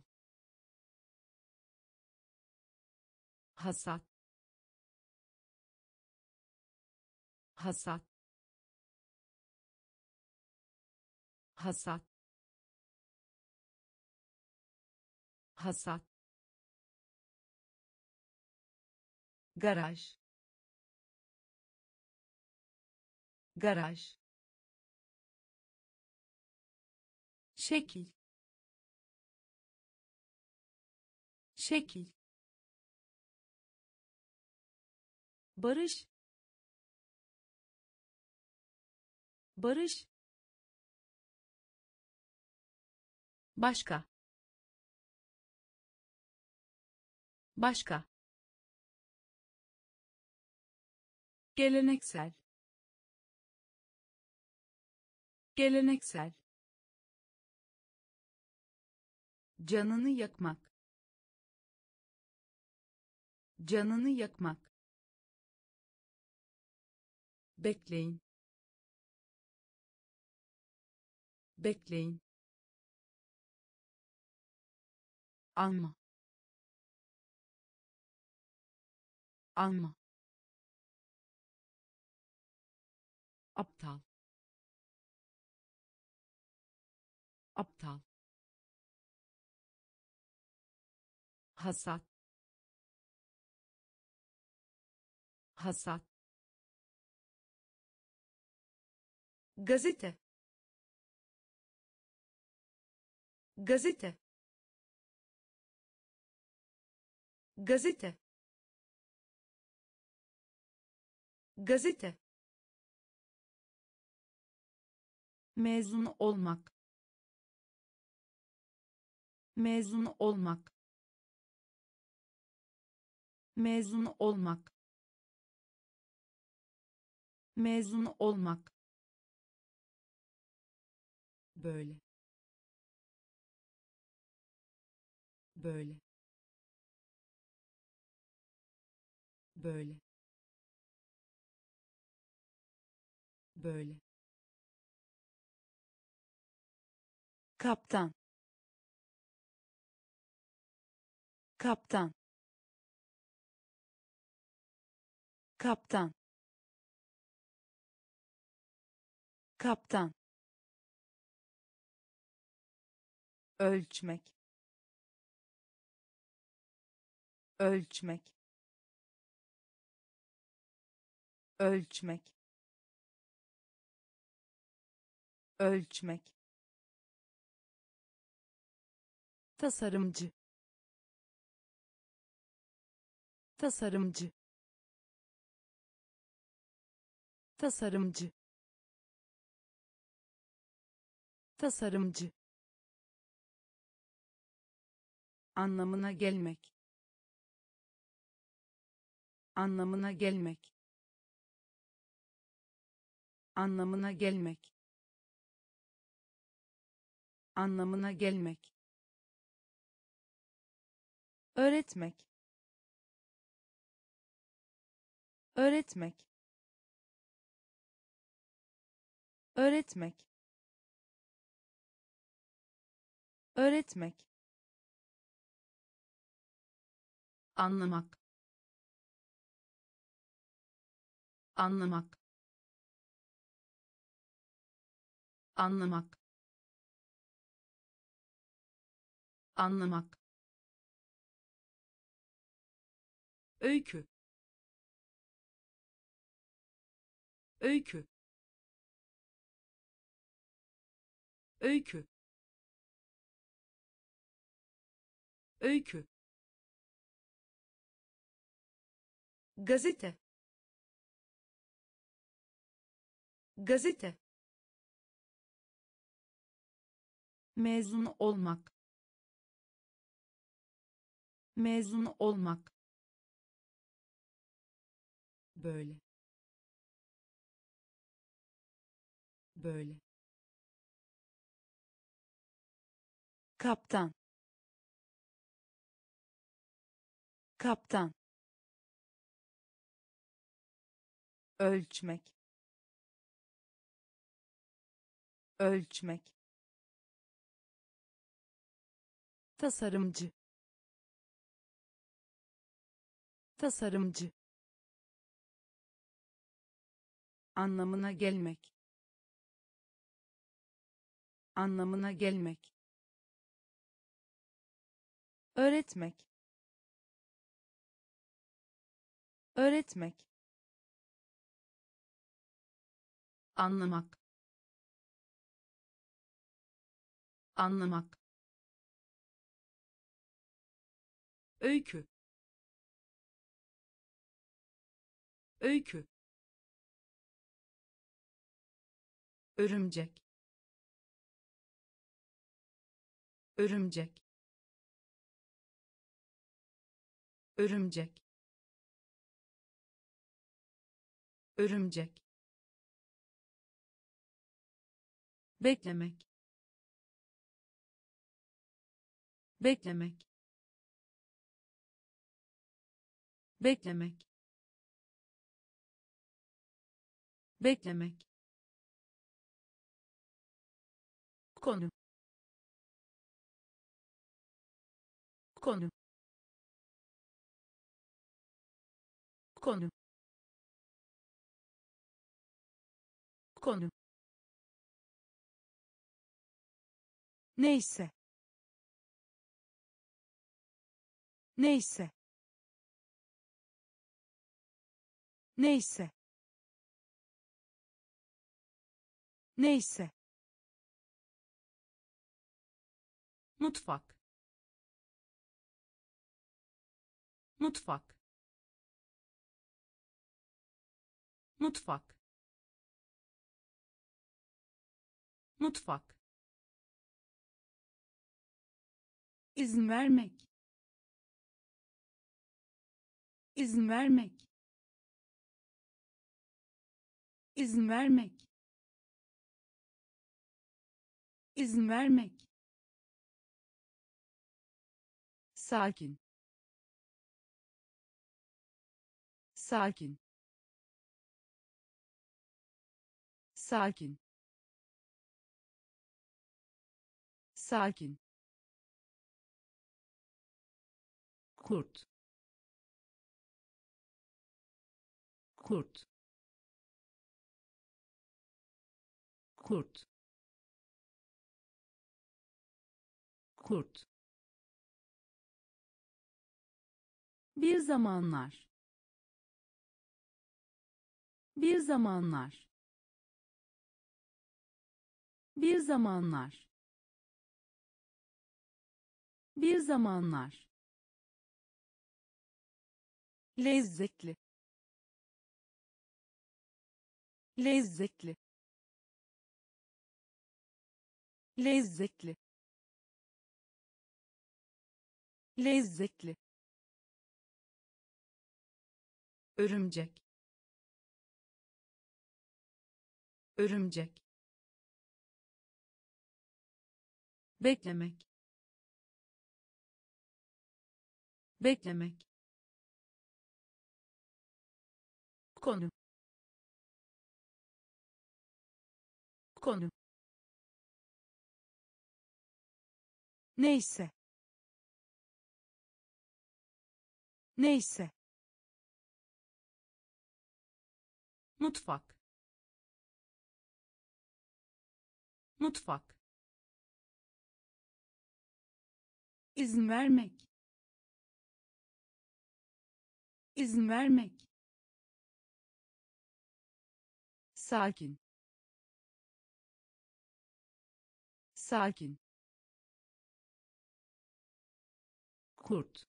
hasat, hasat, hasat, hasat, garaj, garaj, şekil, şekil, barış, barış, başka, başka, geleneksel, geleneksel, canını yakmak, canını yakmak, bekleyin, bekleyin, alma, alma, aptal, aptal, hasat, hasat, gazete, gazete, gazete, gazete, mezun olmak, mezun olmak, mezun olmak, mezun olmak, böyle, böyle, böyle, böyle, kaptan, kaptan, kaptan, kaptan, ölçmek, ölçmek, ölçmek, ölçmek, tasarımcı, tasarımcı, tasarımcı, tasarımcı, anlamına gelmek, anlamına gelmek, anlamına gelmek, anlamına gelmek, öğretmek, öğretmek, öğretmek, öğretmek, anlamak, anlamak, anlamak, anlamak, öykü, öykü, öykü, öykü, gazete, gazete, mezun olmak, mezun olmak, böyle, böyle, kaptan, kaptan, ölçmek, ölçmek, tasarımcı, tasarımcı, anlamına gelmek, anlamına gelmek, öğretmek, öğretmek, anlamak, anlamak, öykü, öykü, örümcek, örümcek, örümcek, örümcek, beklemek, beklemek, beklemek, beklemek, konu, konu, konu, konu, neyse, neyse, neyse, neyse, mutfak mutfak mutfak mutfak izin vermek, izin vermek, izin vermek, izin vermek, sakin, sakin, sakin, sakin, kurt kurt kurt kurt bir zamanlar, bir zamanlar, bir zamanlar, bir zamanlar, lezzetli, lezzetli, lezzetli, lezzetli, örümcek, örümcek, beklemek, beklemek, konu konu neyse, neyse, mutfak mutfak izin vermek, izin vermek, sakin, sakin, kurt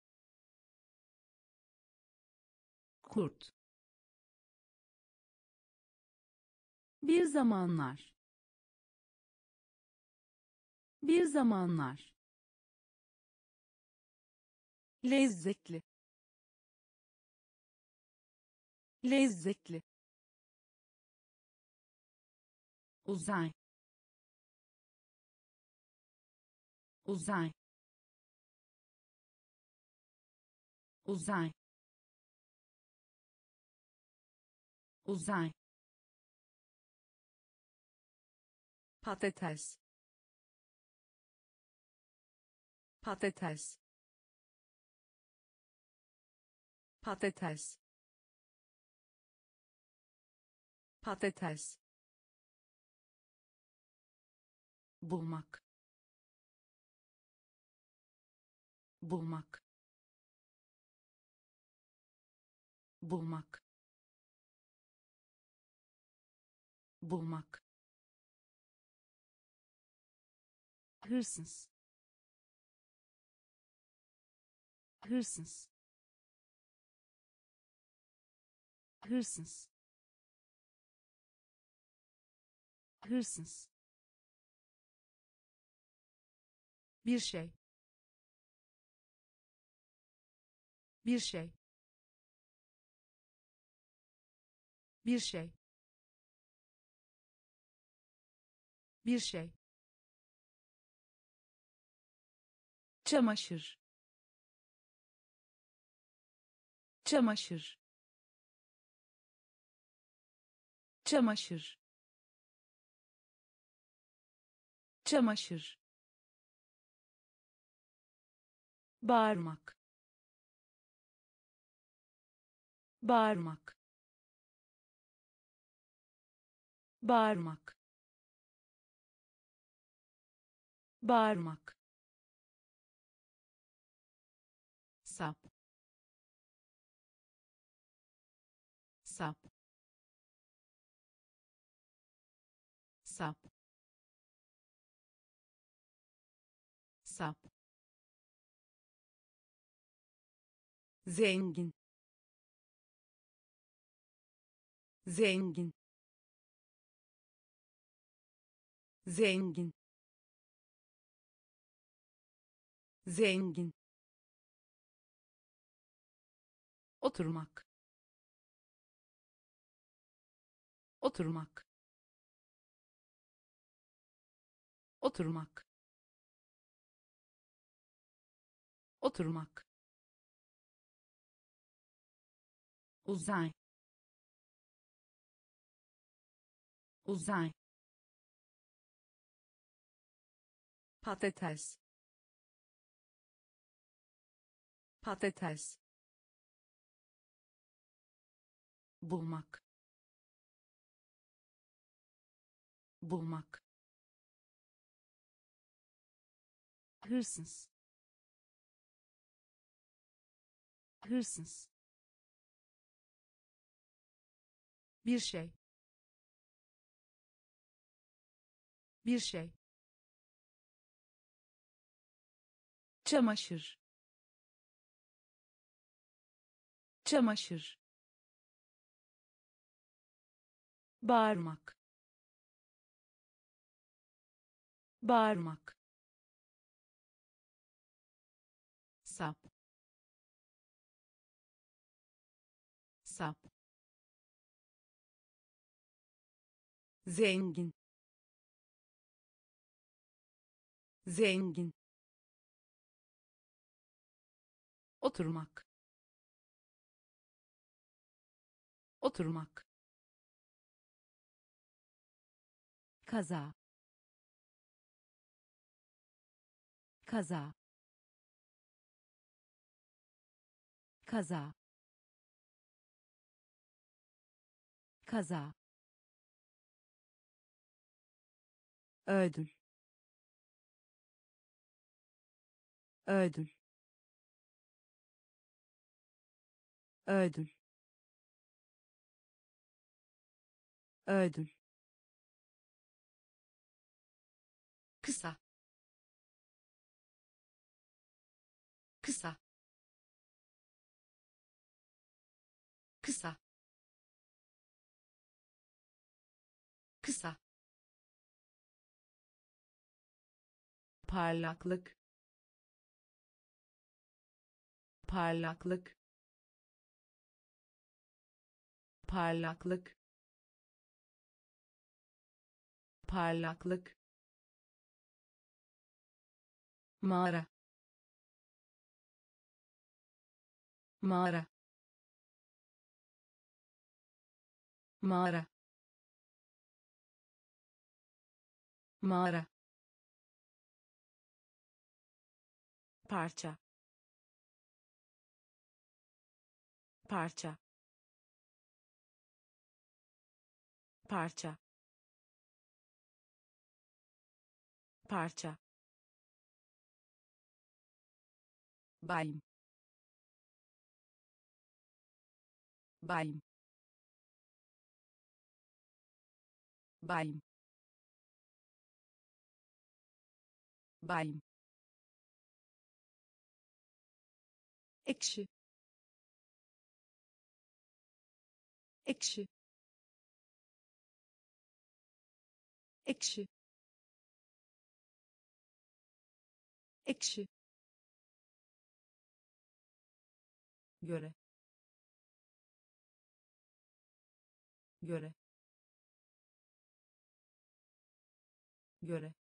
kurt bir zamanlar, bir zamanlar, lezzetli, lezzetli, uzay uzay uzay uzay patates, patates, patates, patates, bulmak bulmak bulmak bulmak hırsız, hırsız, hırsız, hırsız, bir şey, bir şey, bir şey, bir şey, çamaşır, çamaşır, çamaşır, çamaşır, bağırmak, bağırmak, bağırmak, bağırmak, sap sap sap sap, zengin, zengin, zengin, zengin, oturmak, oturmak, oturmak, oturmak, uzay, uzay, patates, patates, bulmak, bulmak, hırsız, hırsız, bir şey, bir şey, çamaşır, çamaşır, bağırmak, bağırmak, sap, sap, zengin, zengin, oturmak, oturmak, kaza, kaza, kaza, kaza, ödül, ödül, ödül, ödül, kısa, kısa, kısa, kısa, parlaklık, parlaklık, parlaklık, parlaklık, mağara, mağara, mağara, mağara, parça, parça, parça, parça, bayım, bayım, bayım, bayım, ekşi, ekşi, ekşi, ekşi, göre, göre, göre,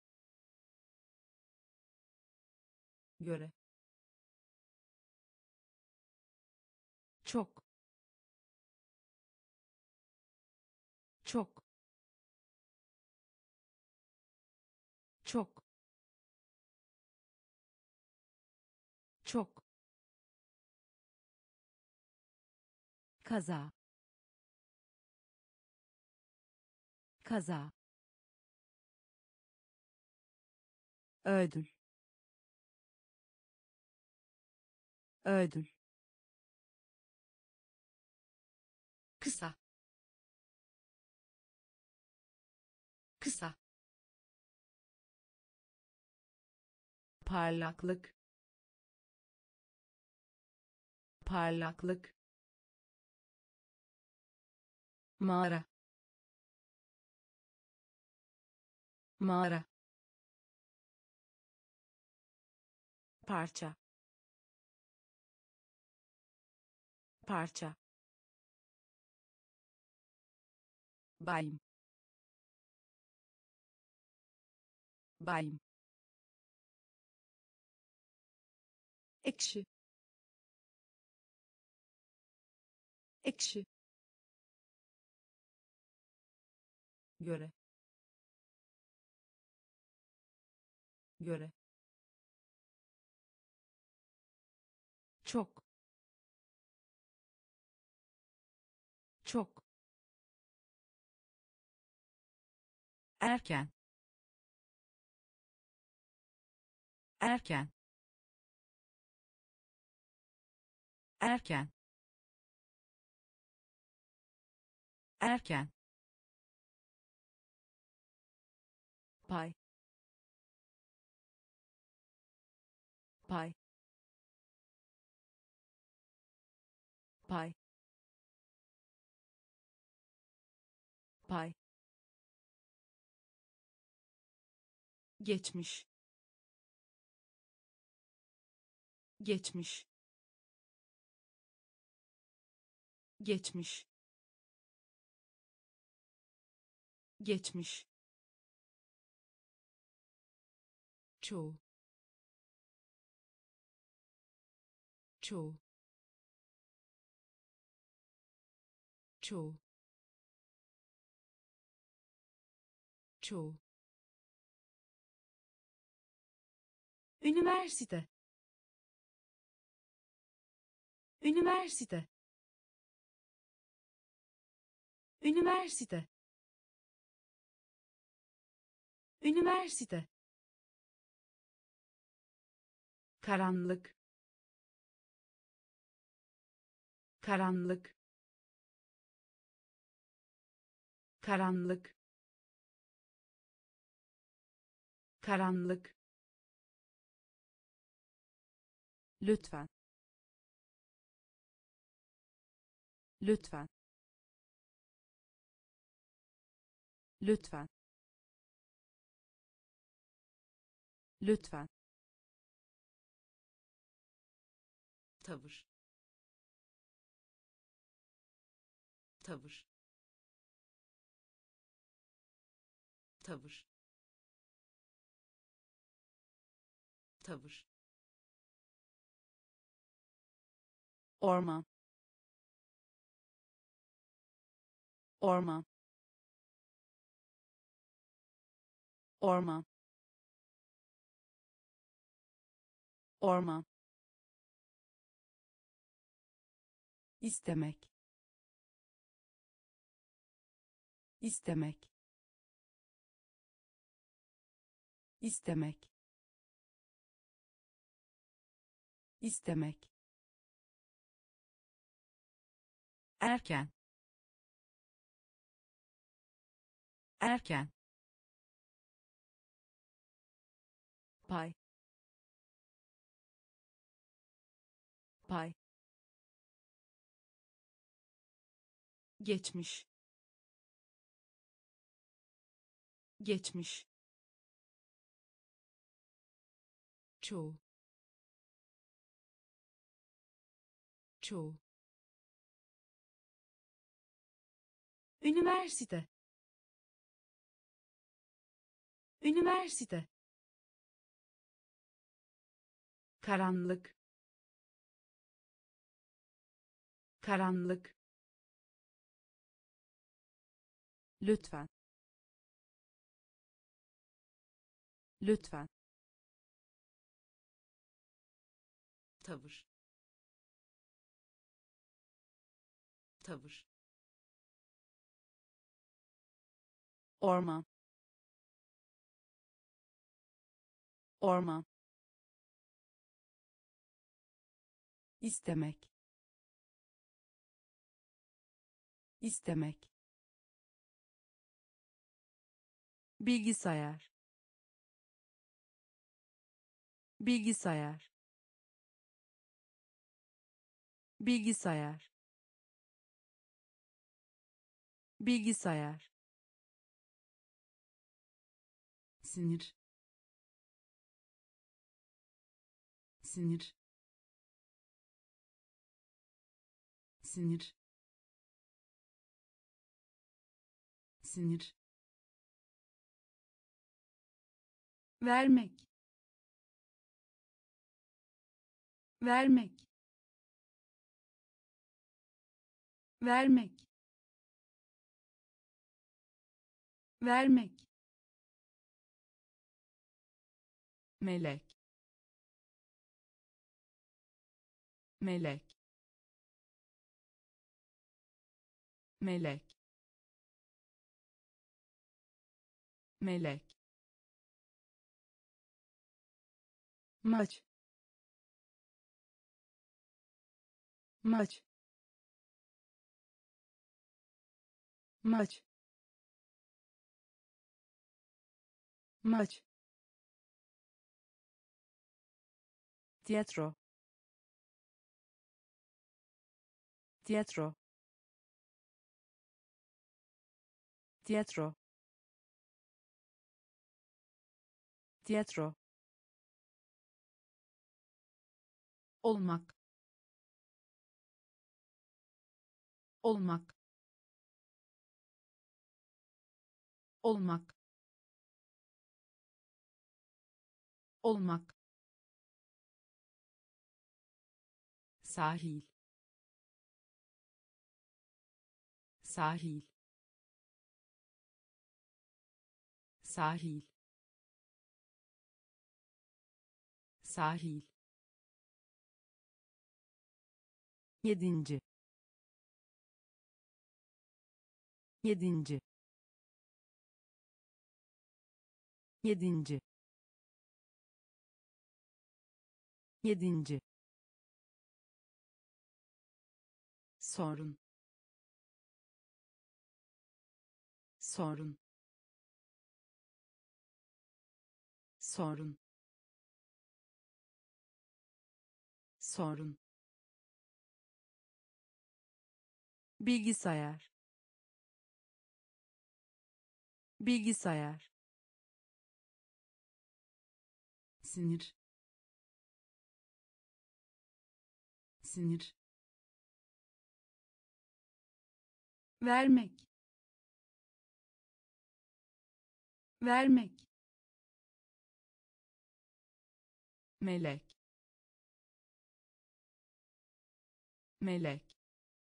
göre, çok, çok, çok, çok, kaza, kaza, ödül, ödül, kısa, kısa, parlaklık parlaklık mağara mağara parça parça bayım bayım ekşi ekşi göre göre çok çok erken erken erken erken pay pay pay pay geçmiş geçmiş geçmiş geçmiş çoğu çoğu çoğu çoğu üniversite üniversite üniversite üniversite karanlık karanlık karanlık karanlık lütfen lütfen lütfen lütfen tavır tavır tavır tavır orman orman orman orman istemek istemek istemek istemek erken erken pay pay geçmiş geçmiş çoğu çoğu üniversite üniversite karanlık karanlık lütfen lütfen tavır tavır orman orman istemek istemek bilgisayar bilgisayar, bilgisayar, bilgisayar, sinir, sinir, sinir, sinir, vermek, vermek, vermek, vermek, melek, melek, melek, melek, maç, maç, maç, maç, tiyatro, tiyatro, tiyatro, tiyatro, olmak, olmak, olmak, olmak, sahil, sahil, sahil, sahil, yedinci, yedinci, yedinci, yedinci, sorun, sorun, sorun, sorun, bilgisayar, bilgisayar, sinir, sinir, vermek, vermek, melek, melek,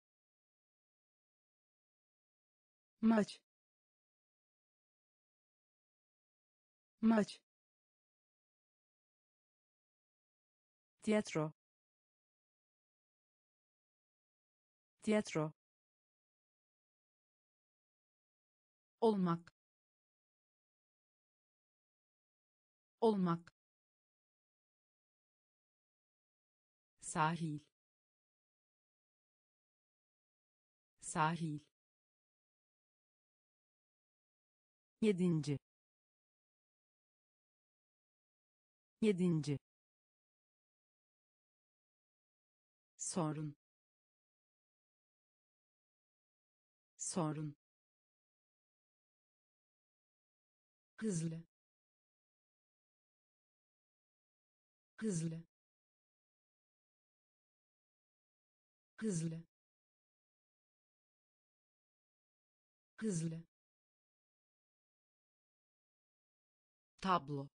maç, maç, tiyatro, tiyatro, olmak, olmak, sahil, sahil, yedinci, yedinci, sorun, sorun, hızlı, hızlı, hızlı, hızlı, tablo,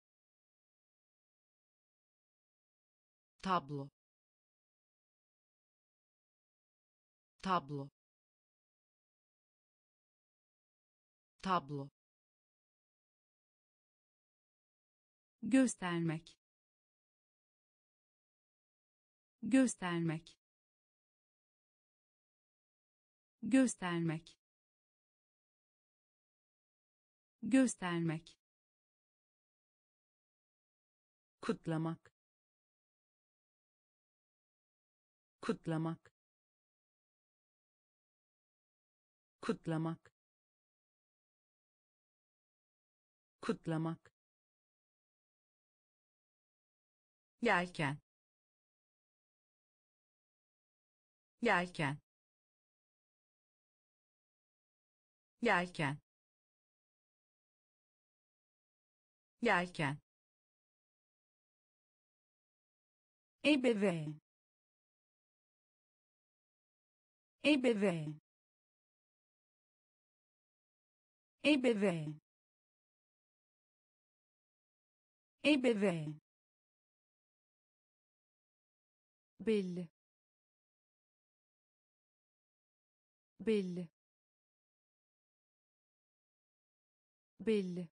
tablo, tablo, tablo, göstermek, göstermek, göstermek, göstermek, kutlamak, kutlamak, kutlamak, kutlamak, yelken, yelken, yelken, yelken, ebeveyn, ebeveyn, ebeveyn, ebeveyn, belli, belli, belli,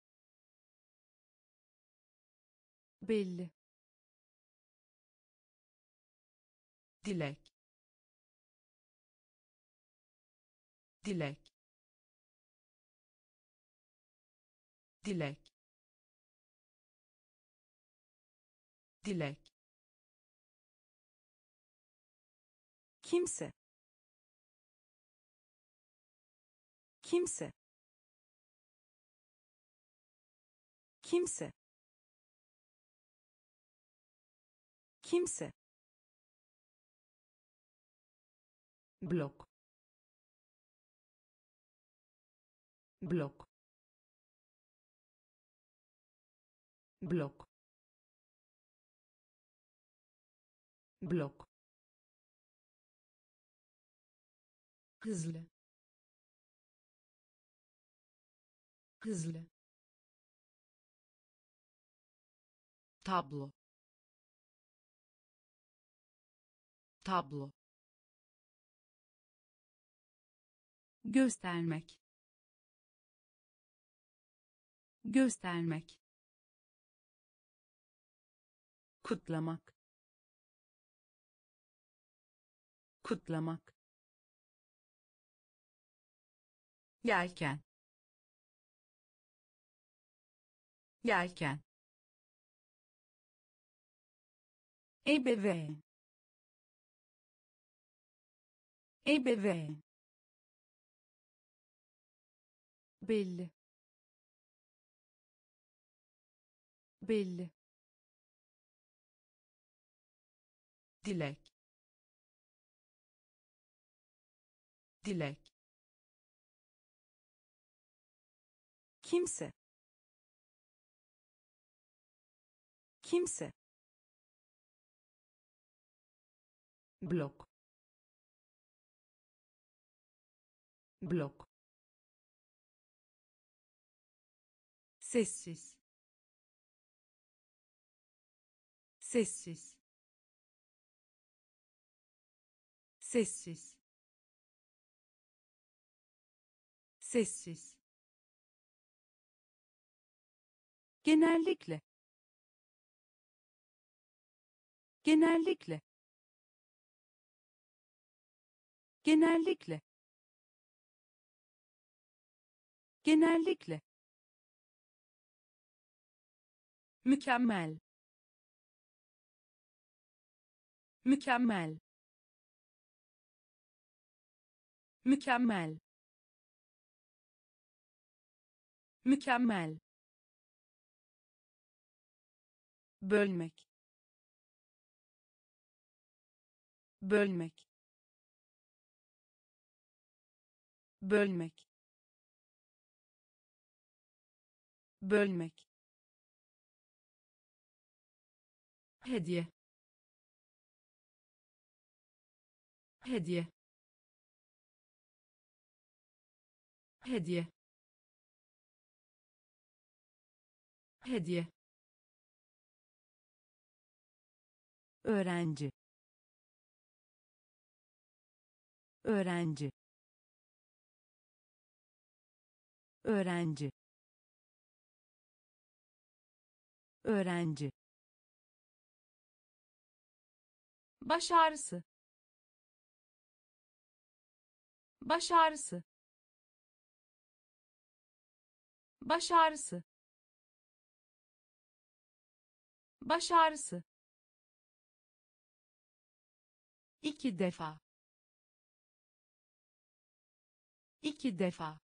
belli, dilek, dilek, dilek, dilek, kimse, kimse, kimse, kimse, blok, blok, blok, blok, hızlı, hızlı, tablo, tablo, göstermek, göstermek, kutlamak, kutlamak, yelken, yelken, ebeveyn, ebeveyn, belli, belli, dilek, dilek, kimse, kimse, blok, blok, sessiz, sessiz, sessiz, sessiz, genellikle, genellikle, genellikle, genellikle, mükemmel, mükemmel, mükemmel, mükemmel, bölmek, bölmek, bölmek, bölmek, hediye, hediye, hediye, hediye, öğrenci, öğrenci, öğrenci, öğrenci, baş ağrısı, baş ağrısı, baş ağrısı, baş ağrısı, iki defa, iki defa,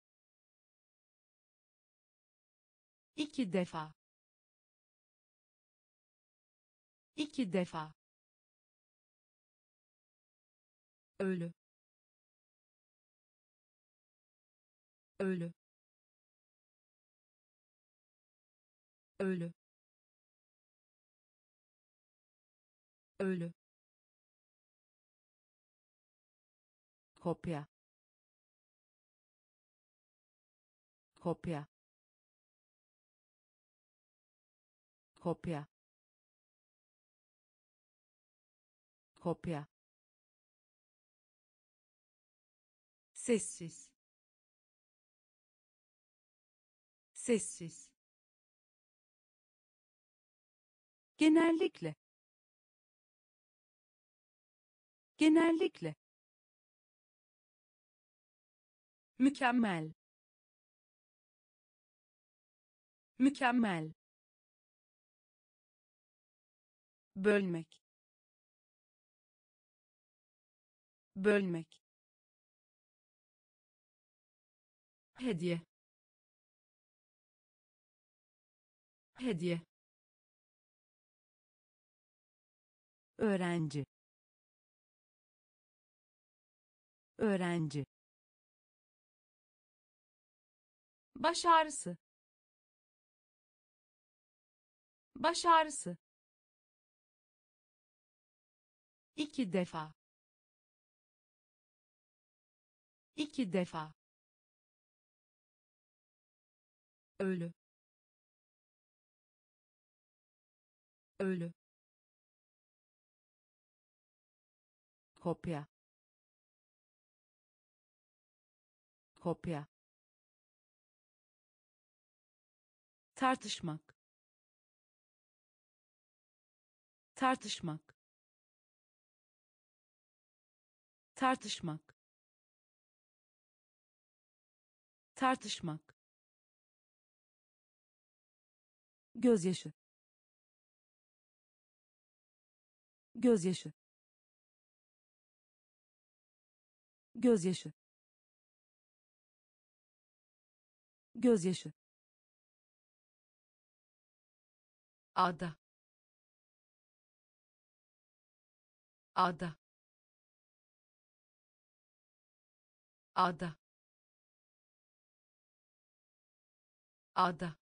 iki defa, iki defa, ölü, ölü, ölü, ölü, kopya, kopya, kopya, kopya, sessiz, sessiz, genellikle, genellikle, mükemmel, mükemmel, bölmek, bölmek, hediye, hediye, öğrenci, öğrenci, baş ağrısı, baş ağrısı, iki defa, iki defa, ölü, ölü, kopya, kopya, tartışmak, tartışmak, tartışmak, tartışmak, gözyaşı, gözyaşı, gözyaşı, gözyaşı, ada, ada, ada, ada,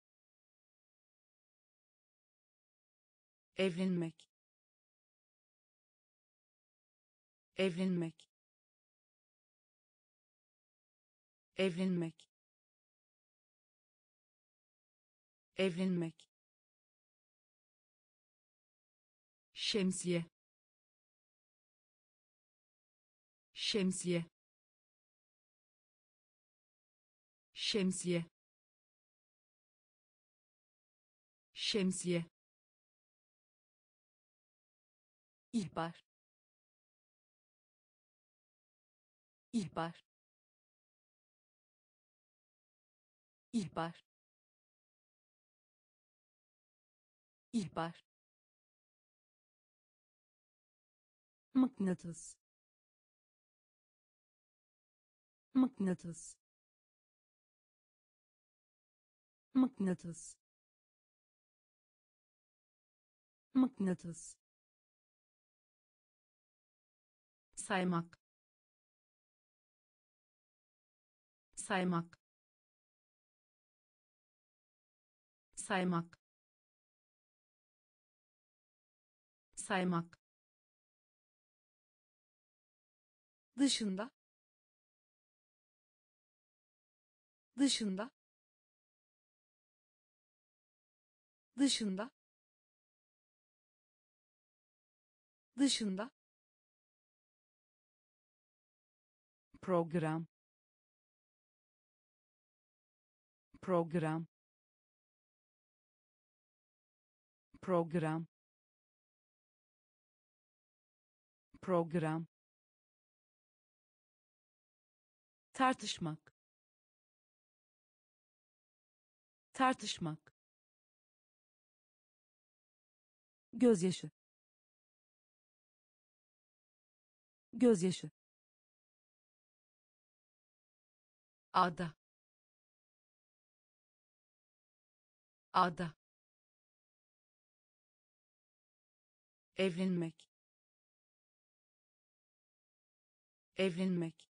evlenmek, evlenmek, evlenmek, evlenmek, şemsiye, şemsiye, şemsiye, şemsiye, ihbar, ihbar, ihbar, ihbar, mıknatıs, mıknatıs, mıknatıs, mıknatıs, saymak, saymak, saymak, saymak, dışında, dışında, dışında, dışında, program, program, program, program, tartışmak, tartışmak, gözyaşı, gözyaşı, ada, ada, evlenmek, evlenmek,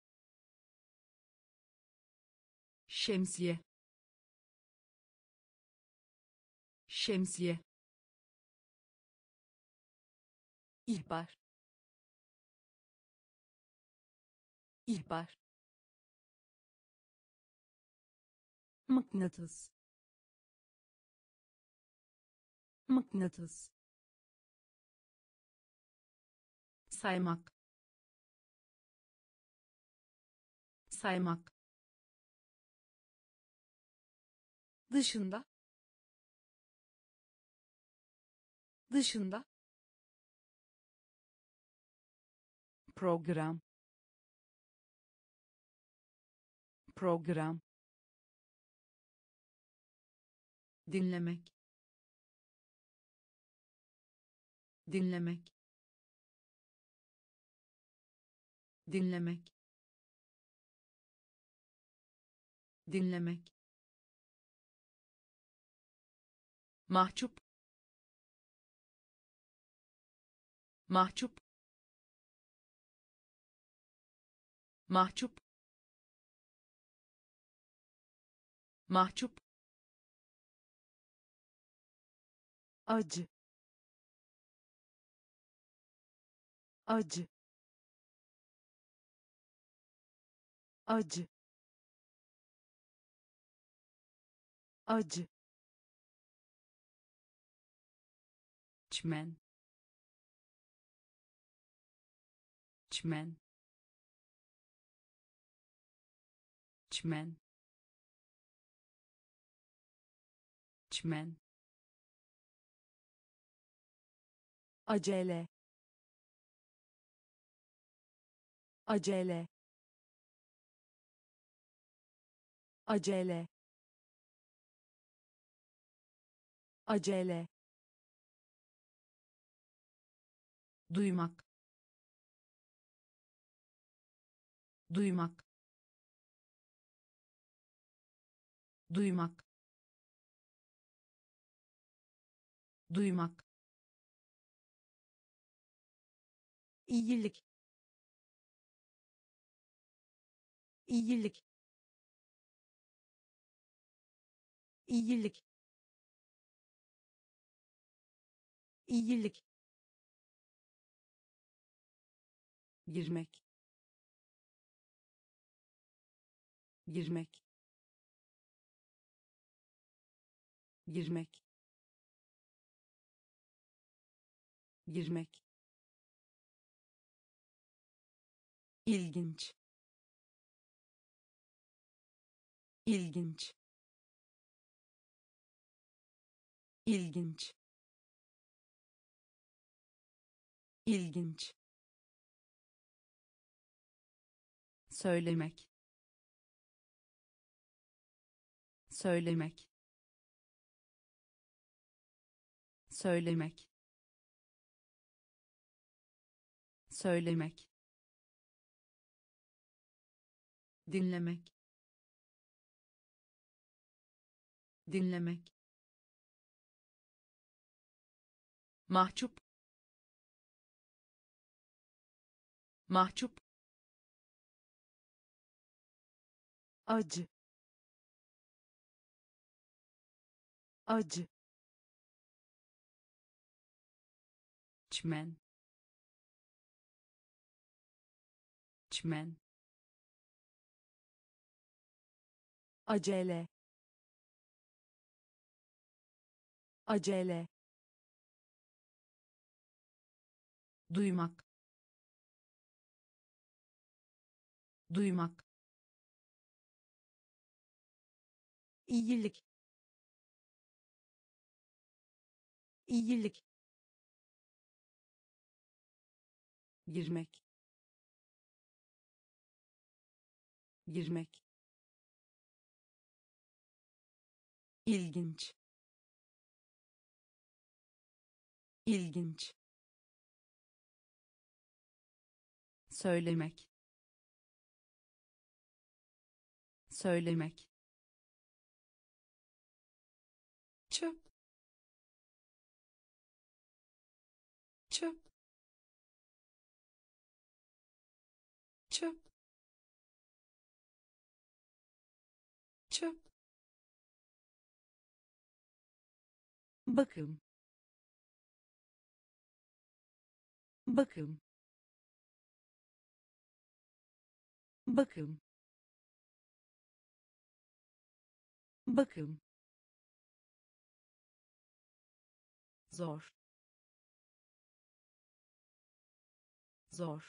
şemsiye, şemsiye, ihbar, ihbar, mıknatıs, mıknatıs, saymak, saymak, dışında, dışında, program, program, dinlemek, dinlemek, dinlemek, dinlemek, mahcup, mahcup, mahcup, mahcup, acı, acı, acı, acı, çimen, çimen, çimen, çimen, acele, acele, acele, acele, duymak, duymak, duymak, duymak, iyilik, iyilik, iyilik, iyilik, girmek, girmek, girmek, girmek, ilginç, ilginç, ilginç, ilginç, söylemek, söylemek, söylemek, söylemek, dinlemek, dinlemek, mahcup, mahcup, acı, acı, çimen, çimen, acele, acele, duymak, duymak, iyilik, iyilik, girmek, girmek, ilginç, ilginç, söylemek, söylemek, çöp, çöp, bakım, bakım, bakım, bakım, zor, zor,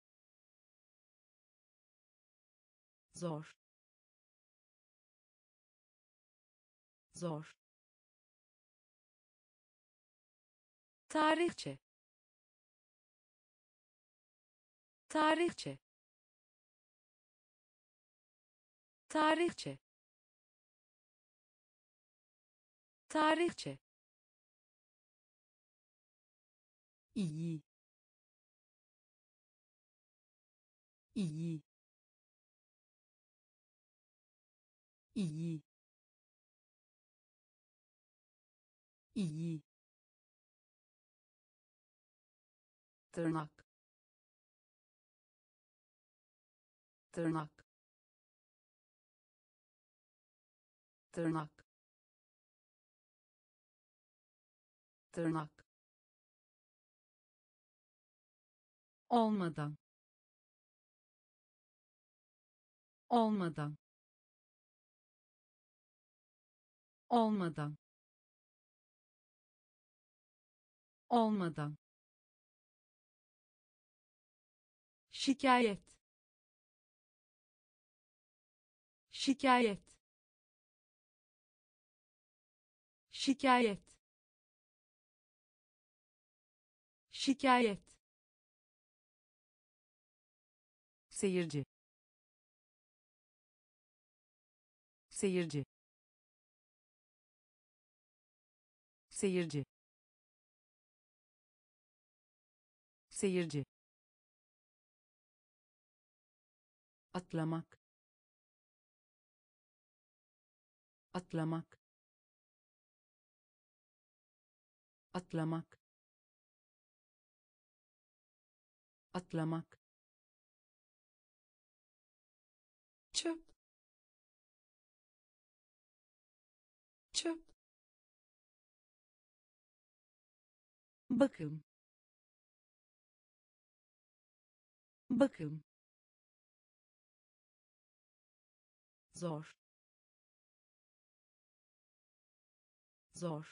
zor, zor, tarihçe, tarihçe, tarihçe, tarihçe, iyi, iyi, iyi, iyi, tırnak, tırnak, tırnak, tırnak, olmadan, olmadan, olmadan, olmadan, şikayet, şikayet, şikayet, şikayet, seyirci, seyirci, seyirci, seyirci, atlamak, atlamak, atlamak, atlamak, çöp, çöp, bakım, bakım, zor, zor,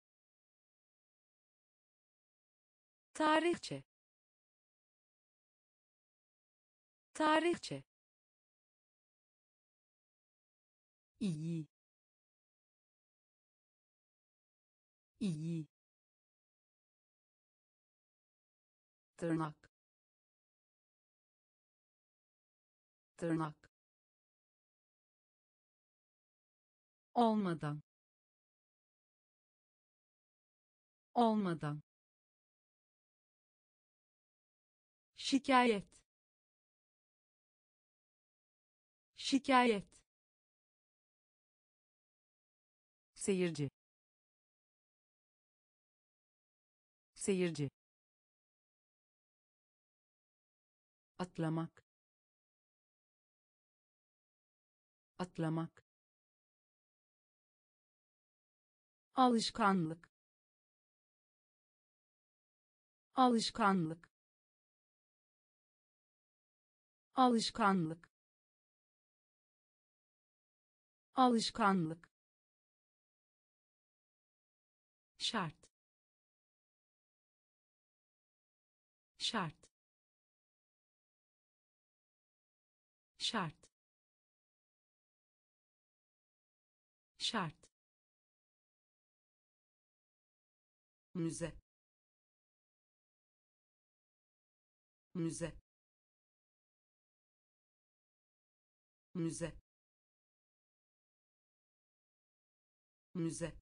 tarihçe, tarihçe, iyi, iyi, tırnak, tırnak, olmadan, olmadan, şikayet, şikayet, seyirci, seyirci, atlamak, atlamak, alışkanlık, alışkanlık, alışkanlık, alışkanlık, şart, şart, şart, şart, müze, müze, müze, müze,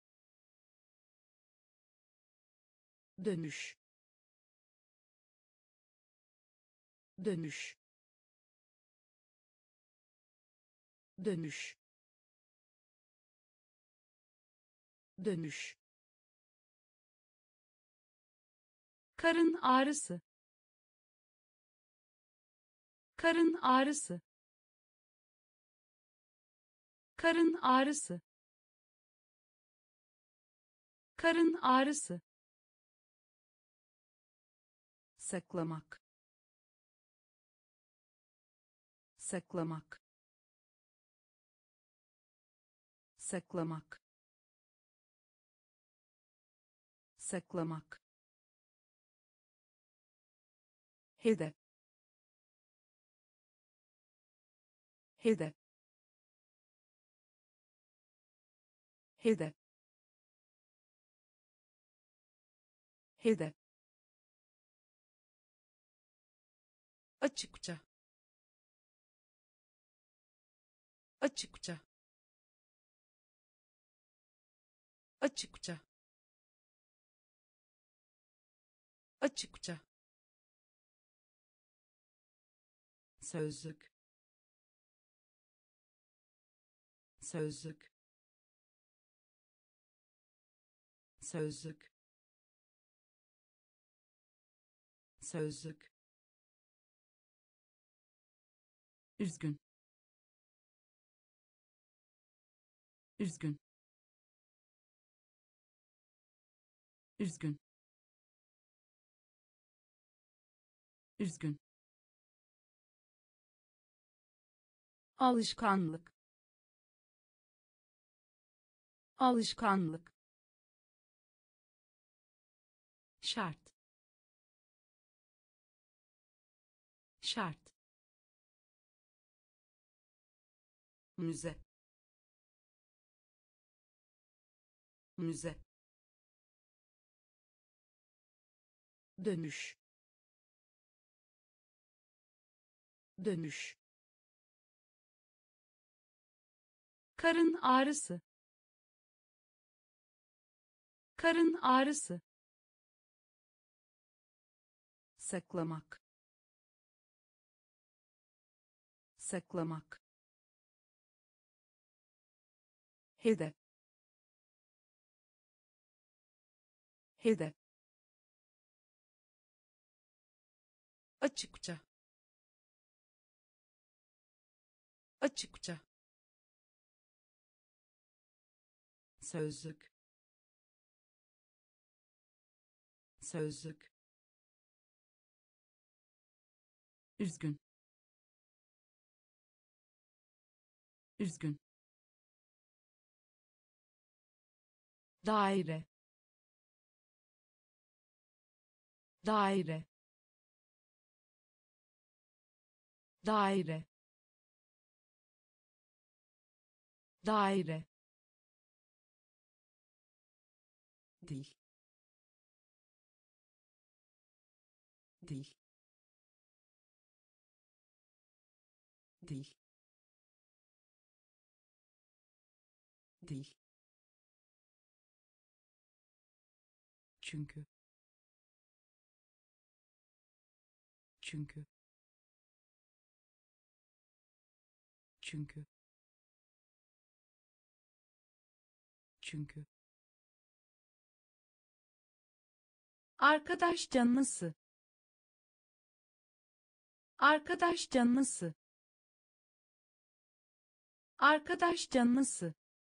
dönüş, dönüş, dönüş, dönüş, karın ağrısı, karın ağrısı, Karın ağrısı. Karın ağrısı. Saklamak. Saklamak. Saklamak. Saklamak. Hedef. Hedef. Hedef. Hedef. Açıkça. Açıkça. Açıkça. Açıkça. Sözlük. Sözlük. Sözlük. Sözlük. Üzgün. Üzgün. Üzgün. Üzgün. Alışkanlık. Alışkanlık. Şart. Şart. Müze. Müze. Dönüş. Dönüş. Karın ağrısı. Karın ağrısı. Saklamak. Saklamak. Hedef. Hedef. Açıkça. Açıkça. Sözlük. Sözlük. Üzgün. Üzgün. Daire. Daire. Daire. Daire. Dil. Dil. Dil. Dil. Çünkü. Çünkü. Çünkü. Çünkü. Arkadaş canlısı. Arkadaş canlısı. Arkadaş canlısı.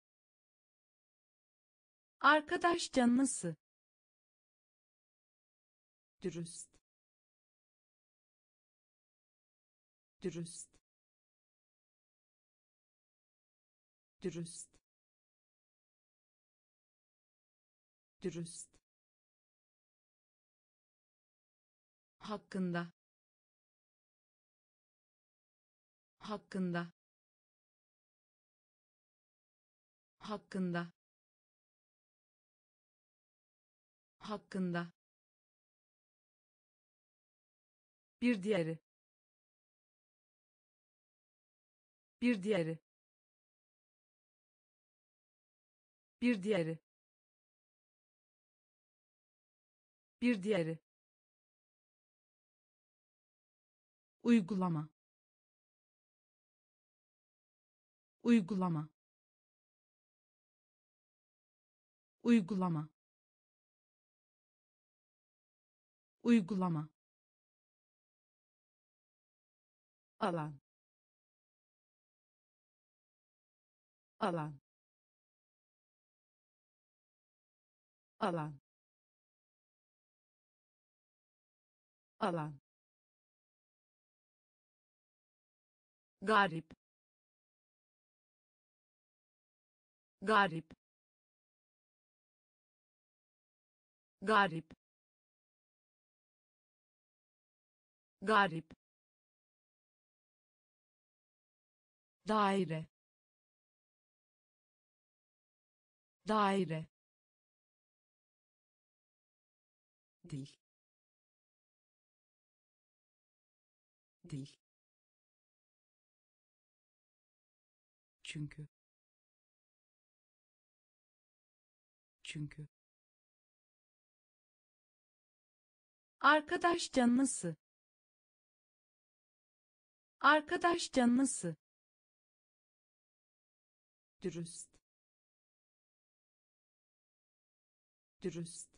Arkadaş canlısı. Dürüst. Dürüst. Dürüst. Dürüst. Hakkında. Hakkında. Hakkında. Hakkında. Bir diğeri. Bir diğeri. Bir diğeri. Bir diğeri. Uygulama. Uygulama. Uygulama. Uygulama. Alan. alan alan alan garip garip garip garip daire daire dil dil çünkü çünkü Arkadaş canlısı. Arkadaş canlısı. dürüst dürüst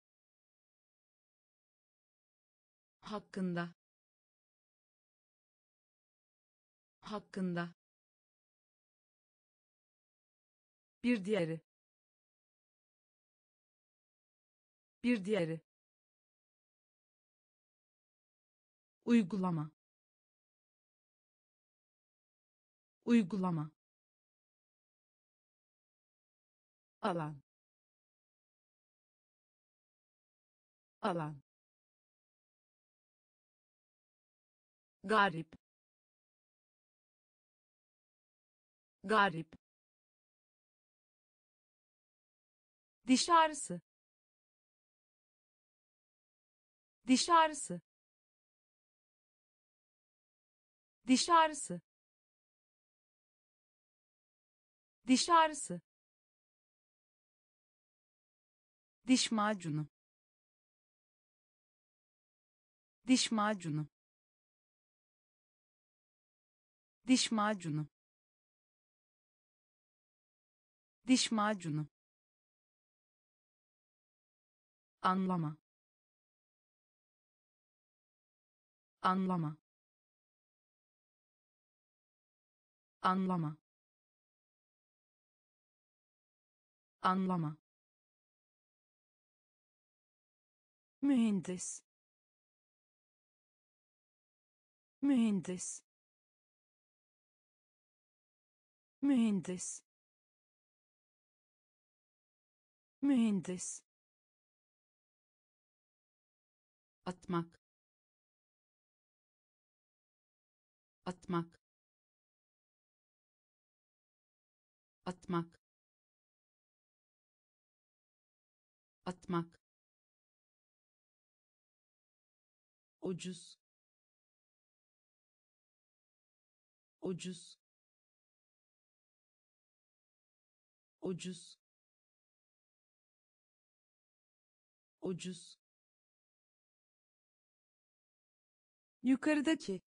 hakkında hakkında bir diğeri bir diğeri uygulama uygulama alan alan garip garip Diş ağrısı. Diş ağrısı. Diş ağrısı. Diş ağrısı. Diş macunu. Diş macunu. Diş macunu. Diş macunu. anlama anlama anlama anlama Mühendis. Mühendis. Mühendis. Mühendis. atmak atmak atmak atmak ucuz ucuz ucuz ucuz Yukarıdaki.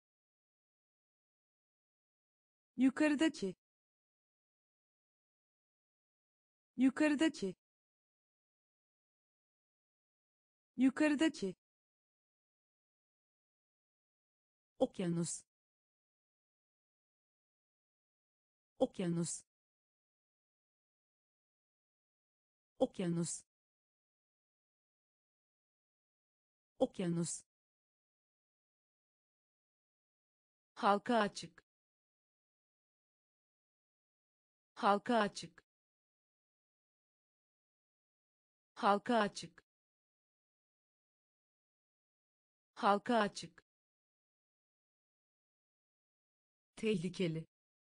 Yukarıdaki. Yukarıdaki. Yukarıdaki. okyanus okyanus okyanus okyanus halka açık halka açık halka açık halka açık tehlikeli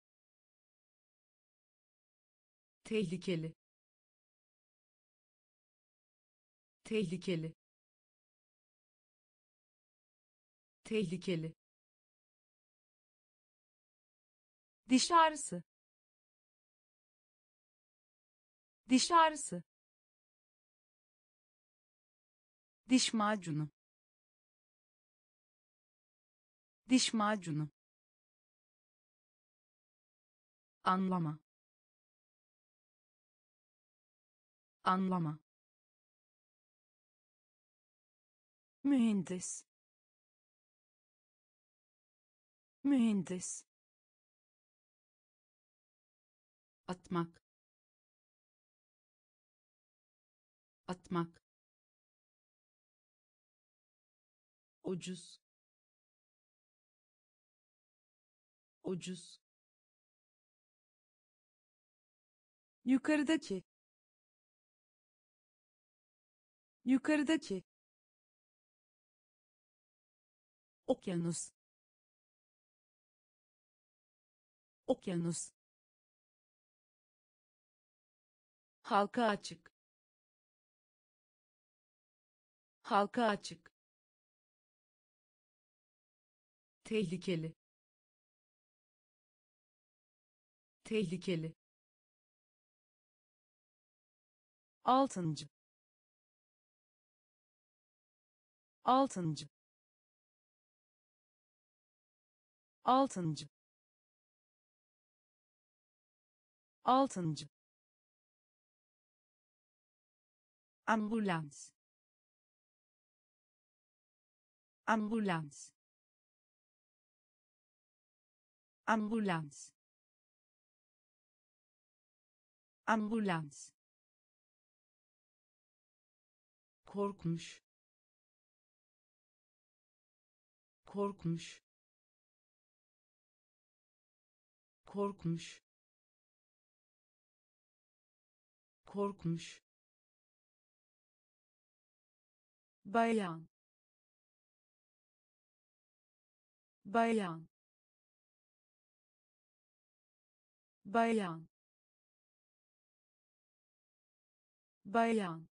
tehlikeli tehlikeli tehlikeli Diş ağrısı. Diş ağrısı. Diş macunu. Diş macunu. anlama anlama Mühendis. Mühendis. atmak, atmak, ucuz, ucuz, yukarıdaki, yukarıdaki, okyanus, okyanus, halka açık, halka açık, tehlikeli, tehlikeli, altıncı, altıncı, altıncı, altıncı, ambulans, ambulans, ambulans, ambulans, korkmuş, korkmuş, korkmuş, korkmuş, bayan, bayan, bayan, bayan,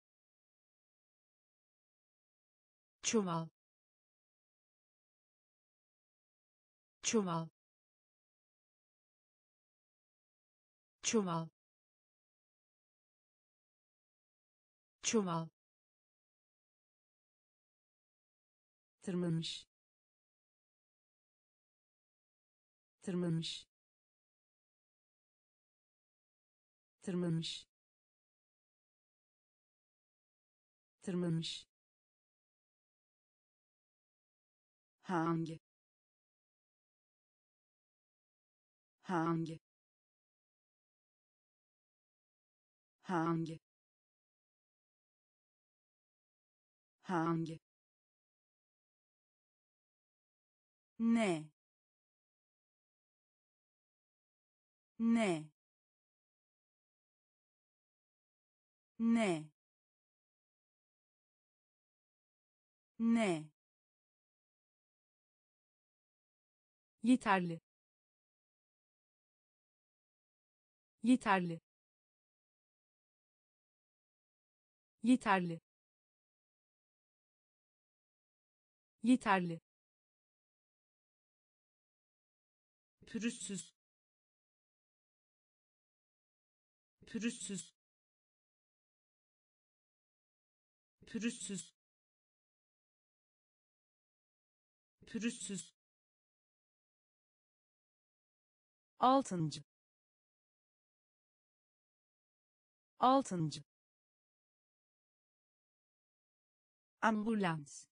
çuval, çuval, çuval, çuval, tırmanmış, tırmanmış, tırmanmış, tırmanmış, hangi, hangi, hangi, hangi, ne, ne, ne, ne, yeterli, yeterli, yeterli, yeterli, pürüzsüz, pürüzsüz, pürüzsüz, pürüzsüz, altıncı, altıncı, ambulans,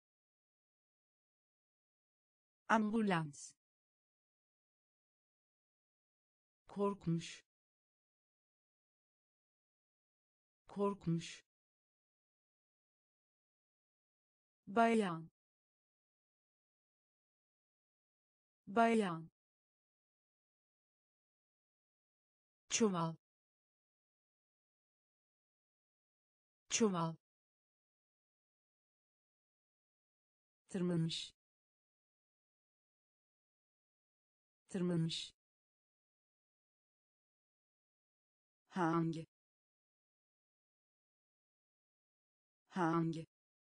ambulans, korkmuş, korkmuş, bayan, bayan, çuval, çuval, tırmanmış, tırmanmış, hangi, hangi,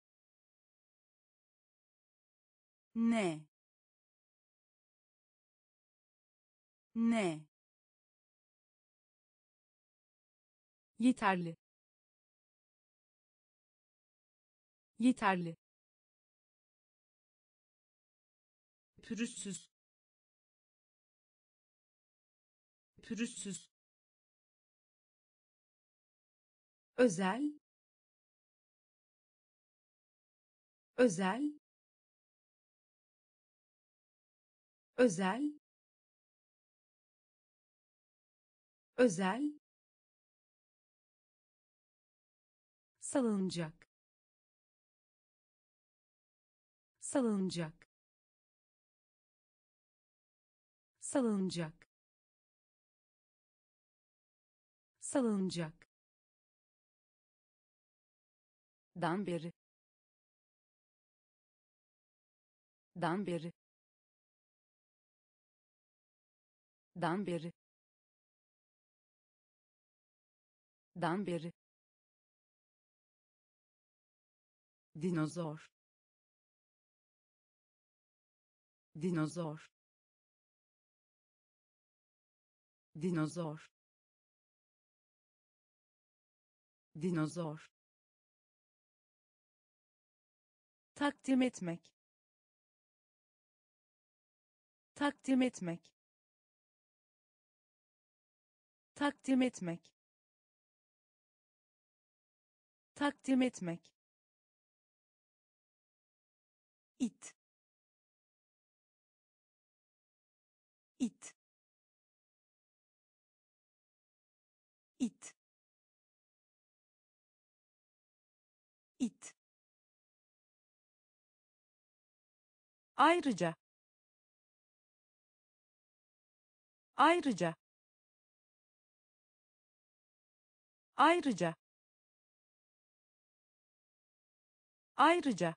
ne, ne, yeterli, yeterli, pürüzsüz, pürüzsüz, özel, özel, özel, özel, salınacak, salınacak, salınacak, salınacak, dan beri, dan beri, dan beri, dan beri, dinozor, dinozor, dinozor, dinozor, takdim etmek, takdim etmek, takdim etmek, takdim etmek, it, it, it, it, ayrıca, ayrıca, ayrıca, ayrıca,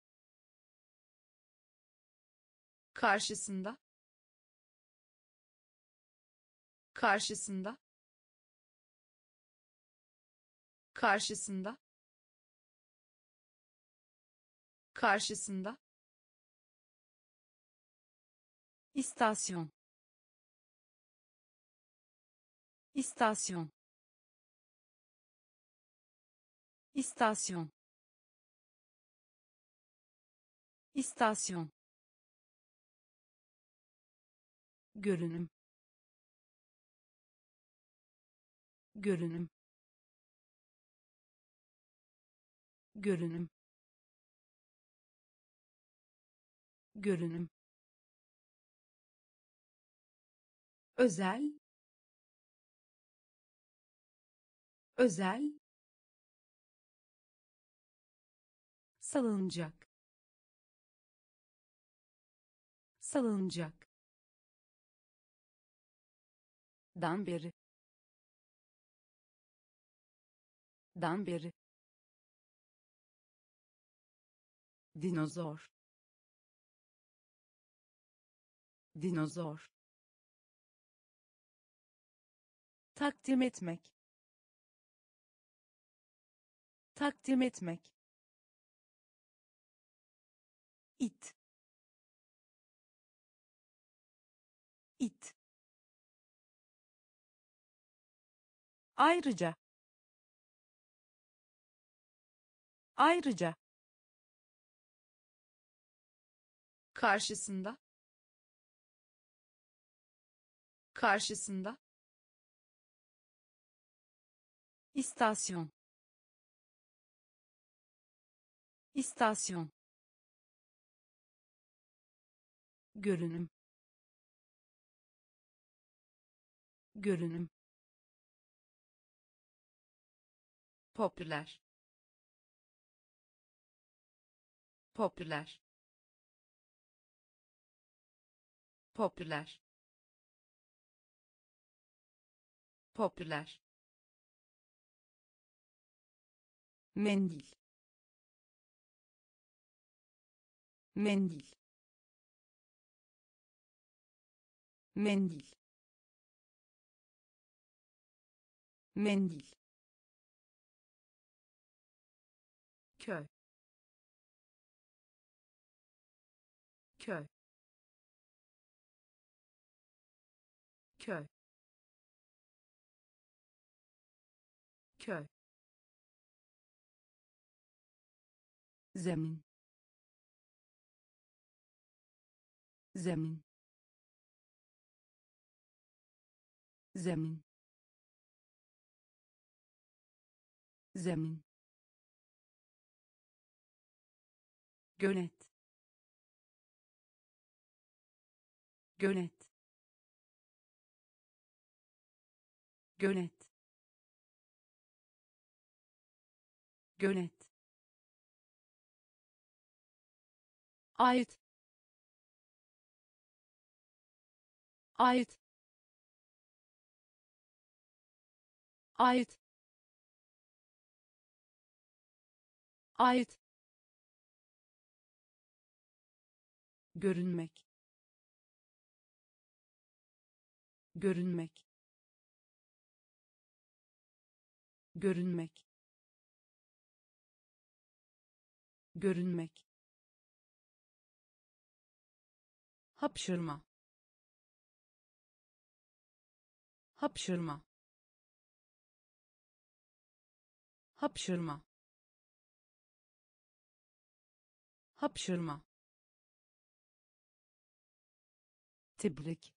karşısında, karşısında, karşısında, karşısında, istasyon, istasyon, istasyon, istasyon, görünüm, görünüm, görünüm, görünüm, özel, özel, salınacak, salınacak, dan beri, dan beri, dinozor, dinozor, takdim etmek, takdim etmek, it, it, ayrıca, ayrıca, karşısında, karşısında, istasyon, istasyon, görünüm, görünüm, popüler, popüler, popüler, popüler, mendil, mendil, mendil, mendil, köy, köy, köy, köy, zemin, zemin, zemin, zemin, gölet, gölet, Gölet. Gölet. Ait. Ait. Ait. Ait. Görünmek. Görünmek. Görünmek. Görünmek. Hapşırma. Hapşırma. Hapşırma. Hapşırma. Tebrik.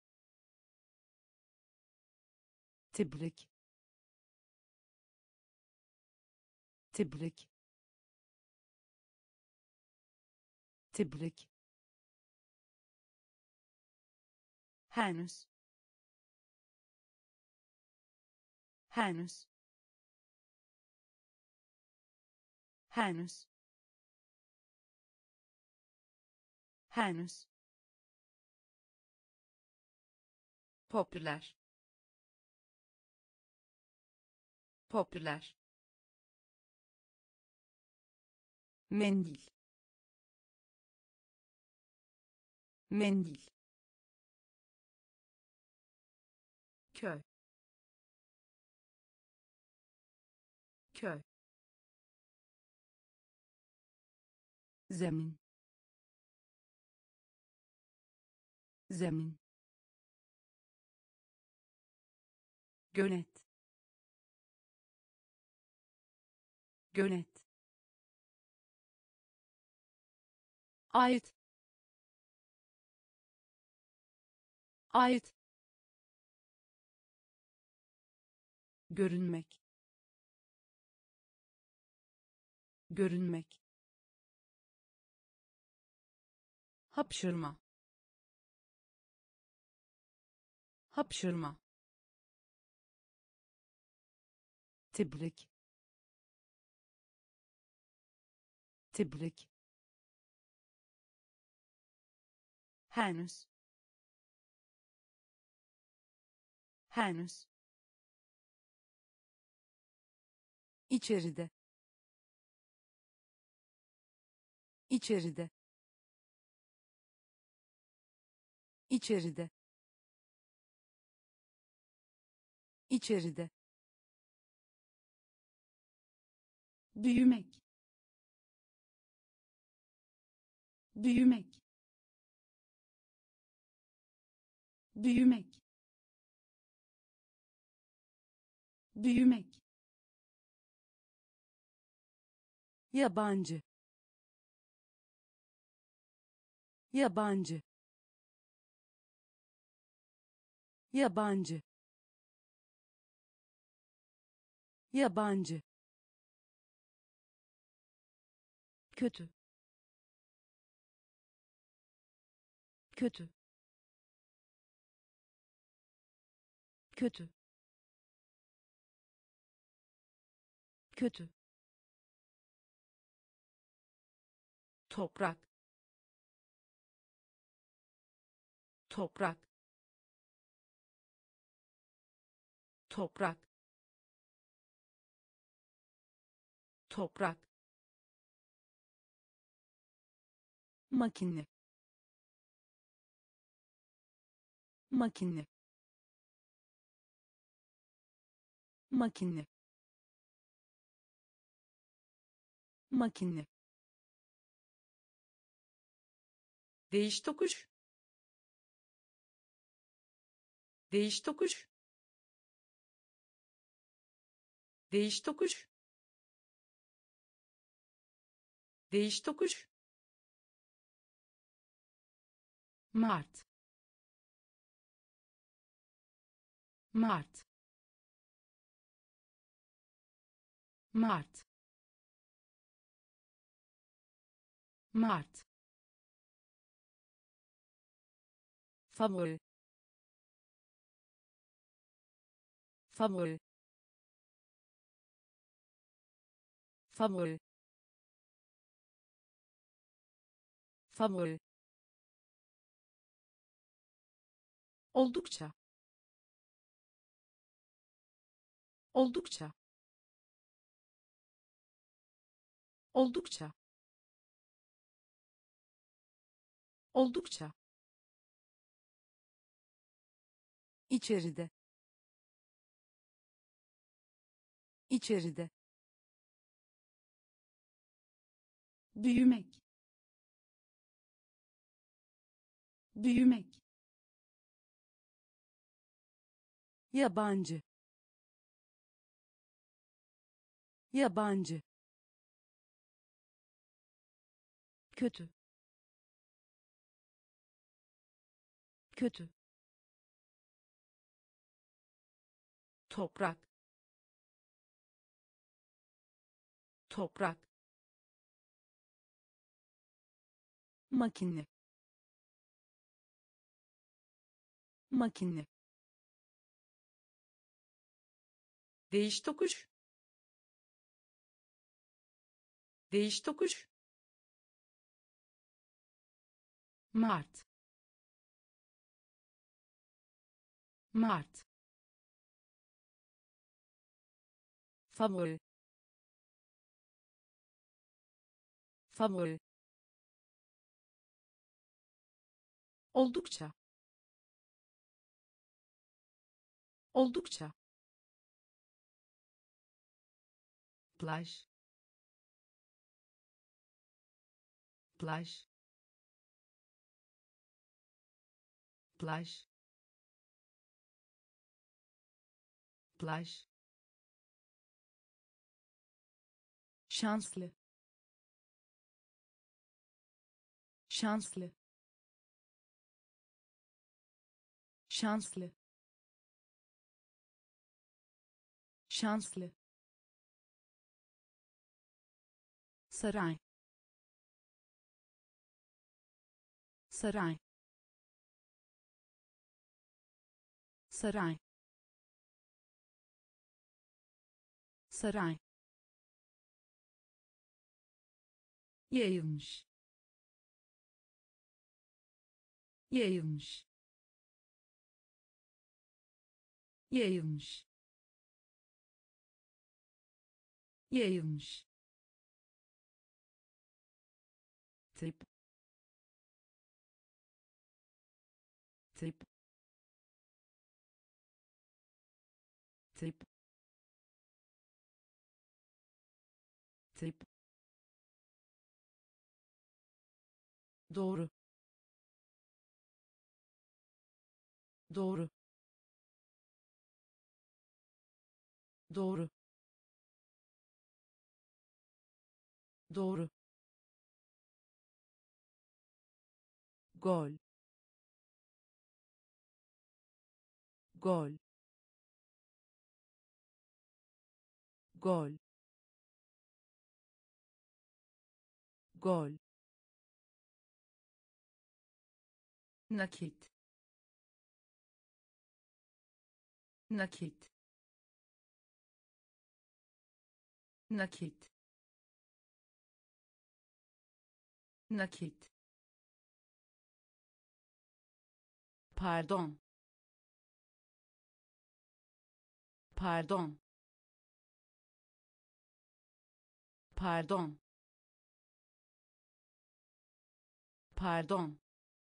Tebrik. Tebrik. Tebrik. Henüz. Henüz. Henüz. Henüz. Popüler. Popüler. Mendil. Mendil. köy, köy, Zemin. Zemin. Gölet. Gölet. Ait. Ait. Görünmek. Görünmek. Hapşırma. Hapşırma. Tebrik. Tebrik. Henüz. Henüz. İçeride. İçeride. İçeride. İçeride. Büyümek. Büyümek. Büyümek. Büyümek. Yabancı. Yabancı. Yabancı. Yabancı. Kötü. Kötü. Kötü. Kötü. Toprak. Toprak. Toprak. Toprak. Makine. Makine. Makine. Makine. Değiş tokuş. Değiş tokuş. Değiş tokuş. Değiş tokuş. Mart. Mart. Mart. Mart. Favori. favori favori favori oldukça oldukça oldukça oldukça içeride içeride büyümek büyümek yabancı yabancı kötü kötü toprak toprak makine makine değiş tokuş değiş tokuş Mart Mart favori favori oldukça oldukça plaj plaj plaj plaj şanslı şanslı şanslı şanslı saray saray saray saray yayılmış yayılmış yayılmış yayılmış tip tip tip tip doğru doğru doğru doğru gol gol gol gol nakit nakit nakit nakit pardon pardon pardon pardon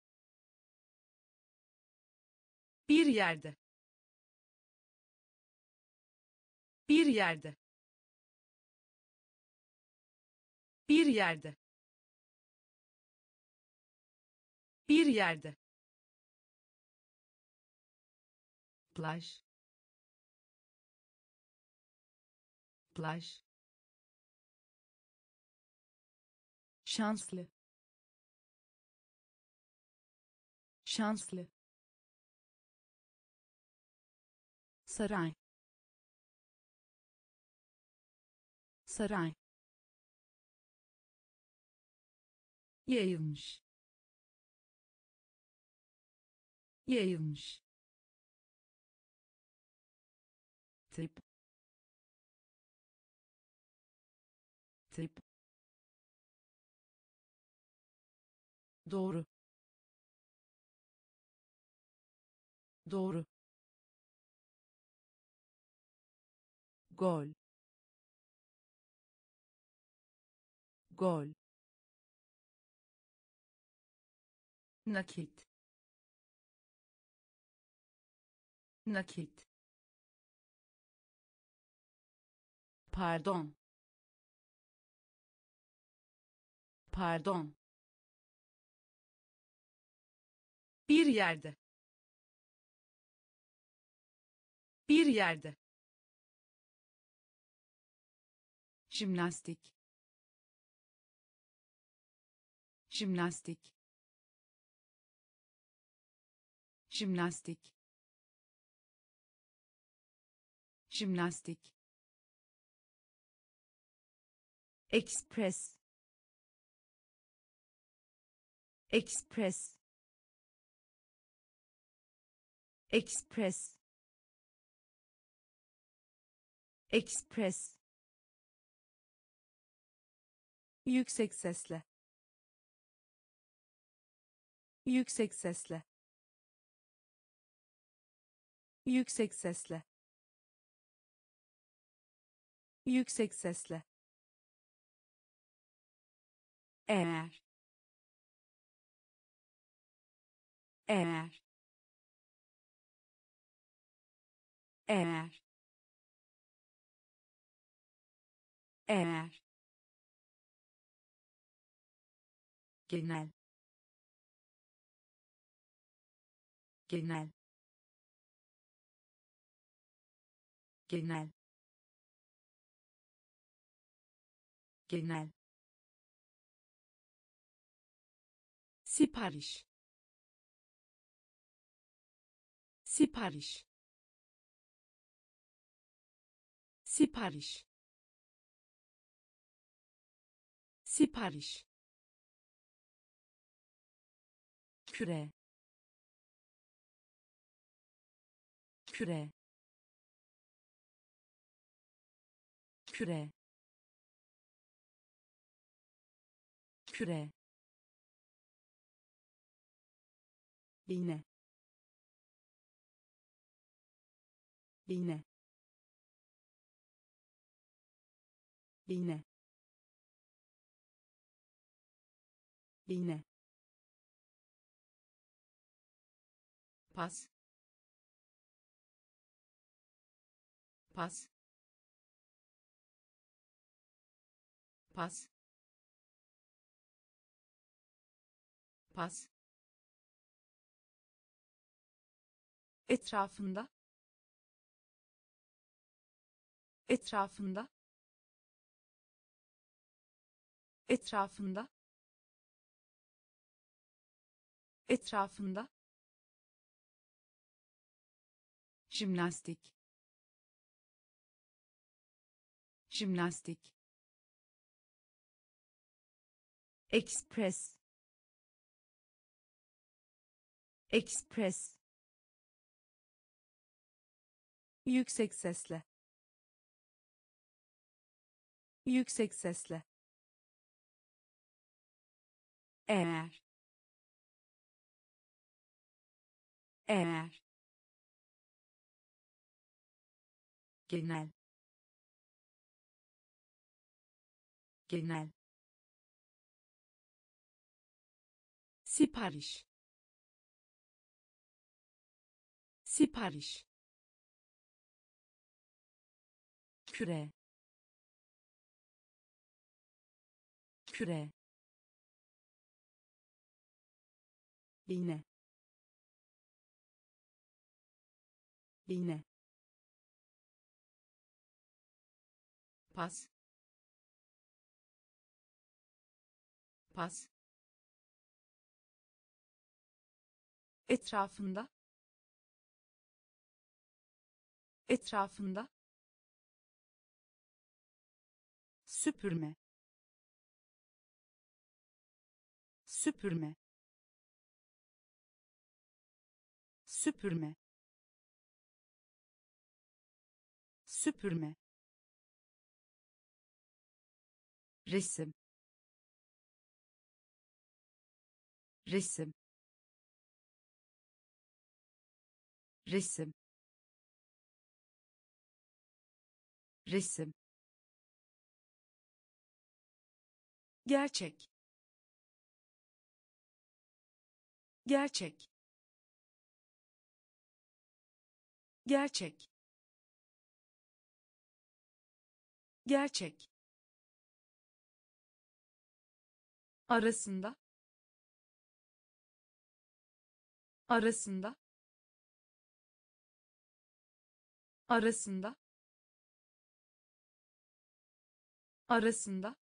bir yerde bir yerde bir yerde bir yerde plaj plaj şanslı şanslı saray saray yayılmış yayılmış tip tip doğru doğru gol gol nakit nakit pardon pardon Bir yerde. Bir yerde. jimnastik jimnastik jimnastik jimnastik express express express express yüksek sesle yüksek sesle yüksek sesle yüksek sesle eğer eğer eğer eğer genel genel genel genel sipariş sipariş sipariş sipariş küre küre küre küre iğne iğne iğne iğne Pas. Pas. Pas. Pas. Etrafında. Etrafında. Etrafında. Etrafında. jimnastik jimnastik Express. Express. Yüksek sesle. Yüksek sesle. Eğer. Eğer. Genel. Genel. Sipariş. Sipariş. Küre. Küre. İğne. İğne. Pas. Pas. Etrafında. Etrafında. Süpürme. Süpürme. Süpürme. süpürme, resim, resim, resim, resim, gerçek, gerçek, gerçek, gerçek, arasında, arasında, arasında, arasında,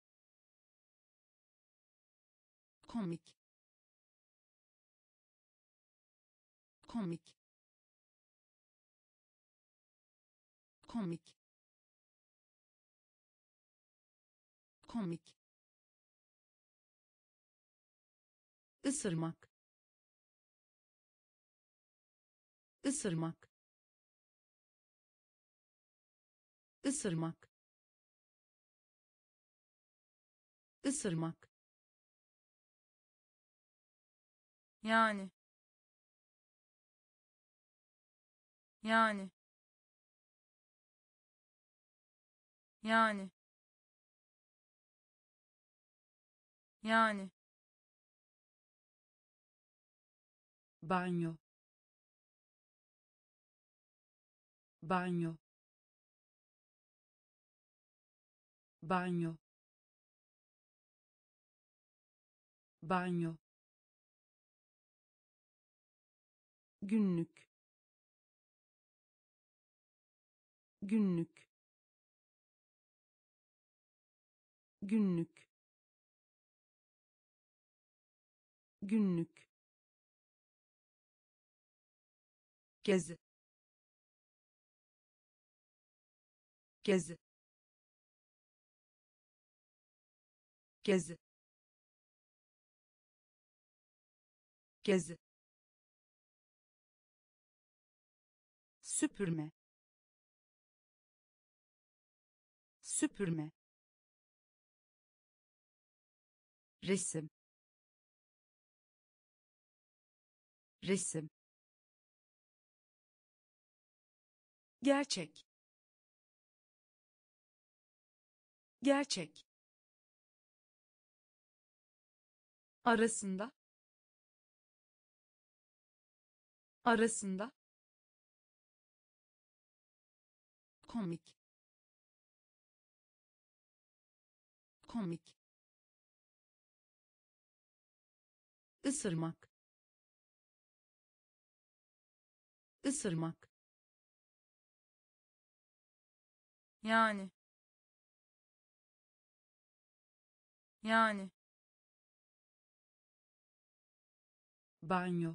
komik, komik, komik, komik, ısırmak, ısırmak, ısırmak, ısırmak, yani, yani, yani, yani, banyo, banyo, banyo, banyo, günlük, günlük, günlük, günlük, gezi, gezi, gezi, gezi, süpürme, süpürme, resim, resim, gerçek, gerçek, arasında, arasında, komik, komik, ısırmak, ısırmak, yani, yani, banyo,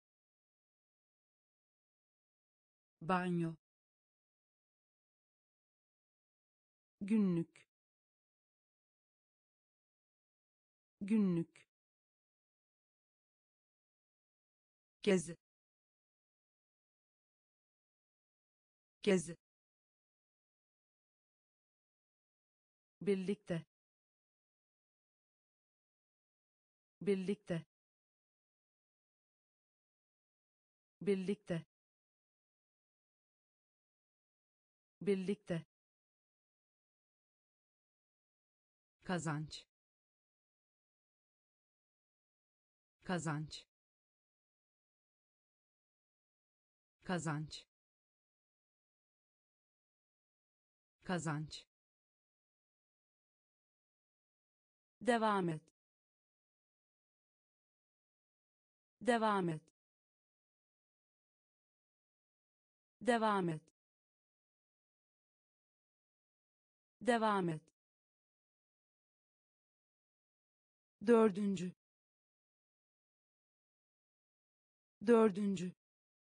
banyo, günlük, günlük, gezi, gezi, birlikte, birlikte, birlikte, birlikte, kazanç, kazanç, kazanç, kazanç, devam et, devam et, devam et, devam et, dördüncü, dördüncü,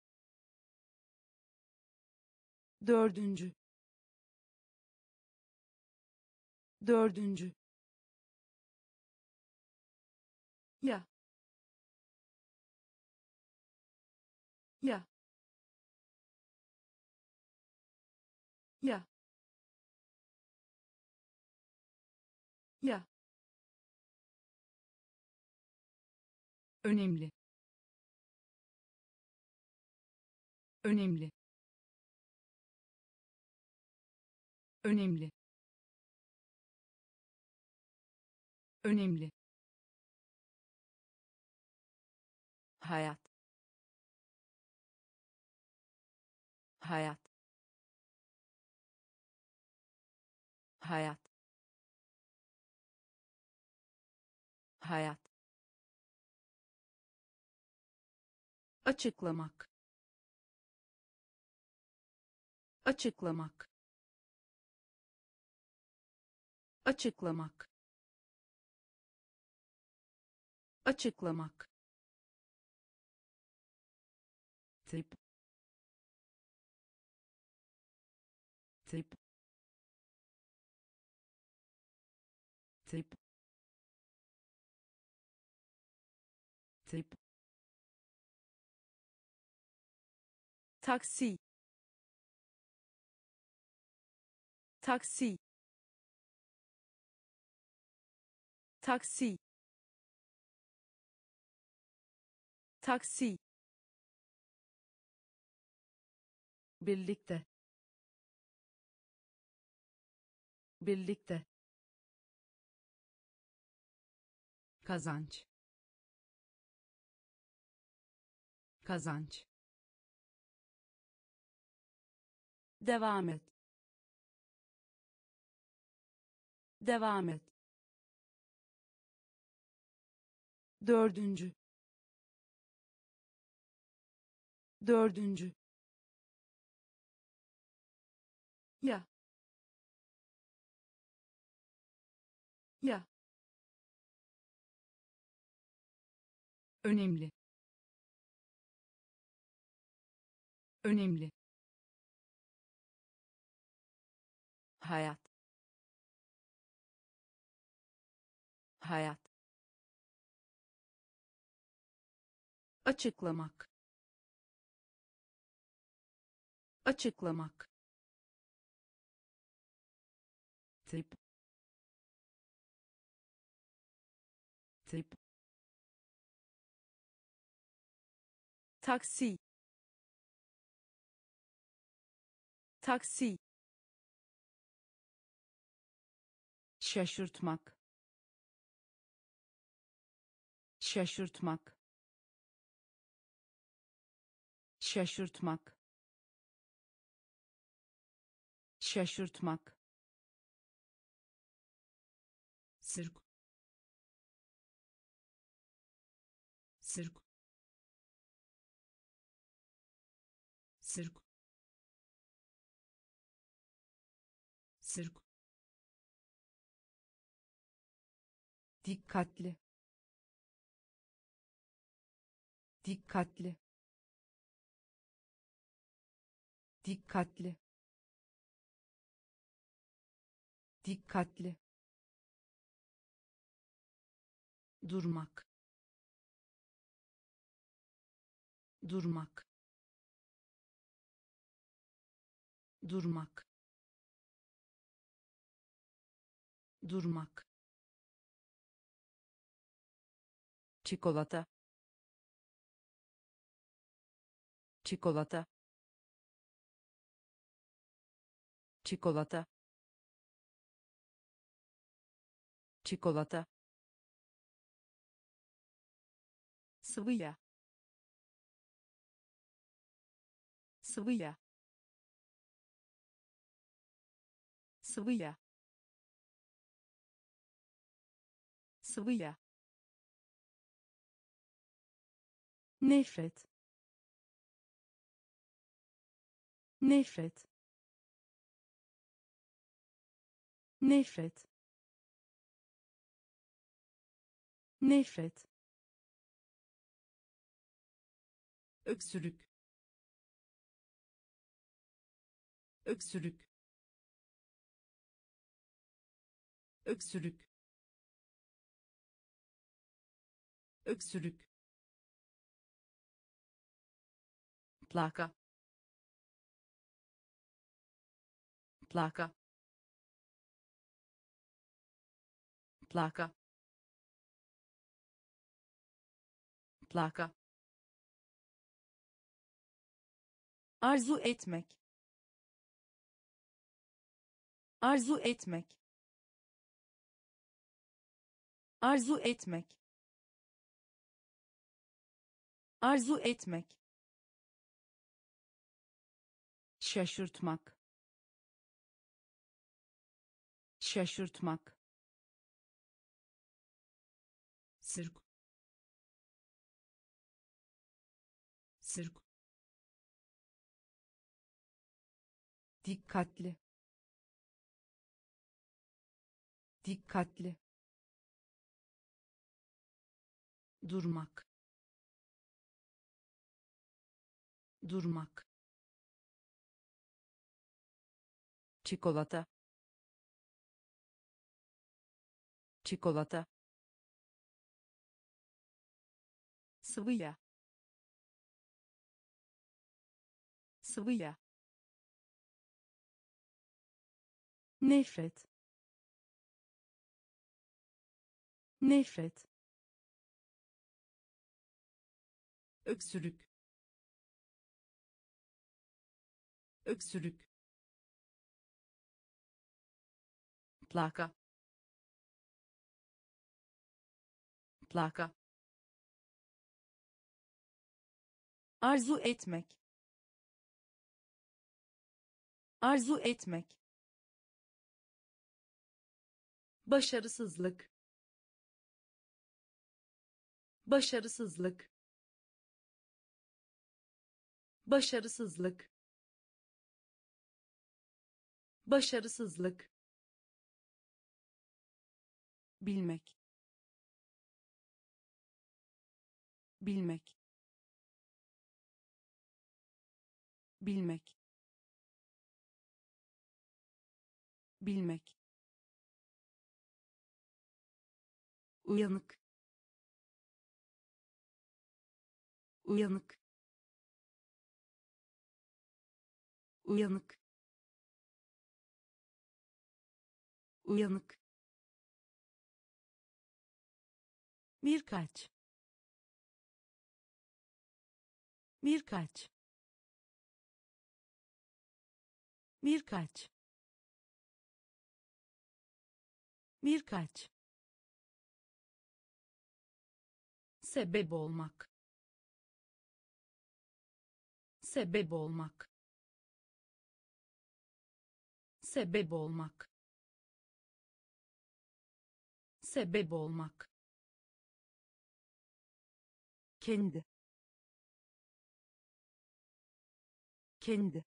dördüncü, dördüncü, ya, ya, Ya. Ya. Önemli. Önemli. Önemli. Önemli. Hayat. Hayat. Hayat. Hayat. Açıklamak. Açıklamak. Açıklamak. Açıklamak. Tip. Tip. Tip. Tip. Taksi. Taksi. Taksi. Taksi. Birlikte. Birlikte. Kazanç. Kazanç. Devam et. Devam et. Dördüncü. Dördüncü. Ya. Ya. Önemli. Önemli. Hayat. Hayat. Açıklamak. Açıklamak. Tip. Tip. Taksi. Taksi. Şaşırtmak. Şaşırtmak. Şaşırtmak. Şaşırtmak. Sirk. Sirk. Sirk. Sirk. Dikkatli. Dikkatli. Dikkatli. Dikkatli. Durmak. Durmak. Durmak. Durmak. Çikolata. Çikolata. Çikolata. Çikolata. Sıvı yağ. Sıvı yağ. Sıvı yağ. Sıvı yağ. Nefret. Nefret. Nefret. Nefret. Öksürük. Öksürük. Öksürük. Öksürük. Plaka. plaka plaka plaka arzu etmek arzu etmek arzu etmek arzu etmek şaşırtmak şaşırtmak sirk sirk dikkatli dikkatli durmak durmak çikolata çikolata sıvı yağ sıvı yağ nefret nefret öksürük öksürük plaka plaka arzu etmek arzu etmek başarısızlık başarısızlık başarısızlık başarısızlık bilmek bilmek bilmek bilmek uyanık uyanık uyanık uyanık birkaç birkaç birkaç birkaç sebep olmak sebep olmak sebep olmak sebep olmak kendi kendi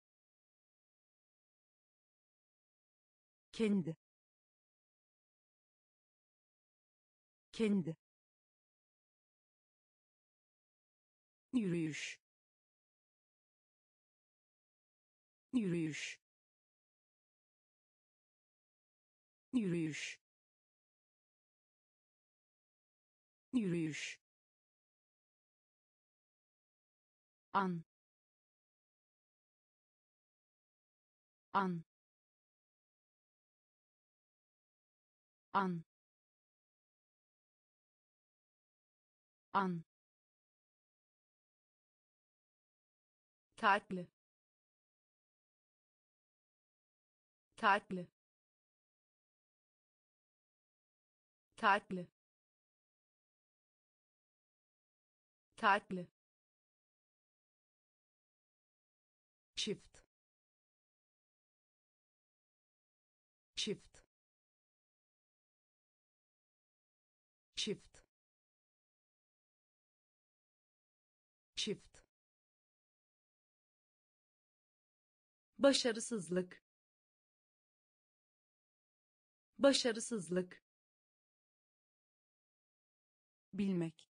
kendi kendi yürüyüş yürüyüş yürüyüş yürüyüş an an an an tatlı tatlı tatlı tatlı çift çift çift çift başarısızlık başarısızlık bilmek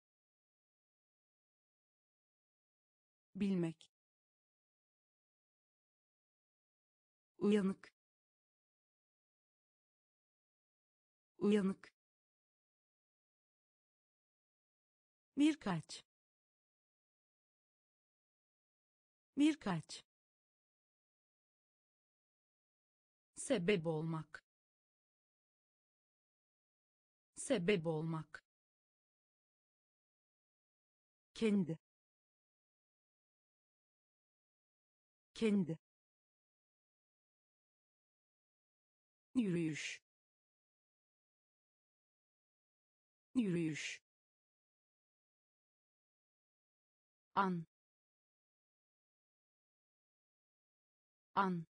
bilmek uyanık uyanık birkaç birkaç sebep olmak, sebep olmak, kendi, kendi, yürüyüş, yürüyüş, an, an,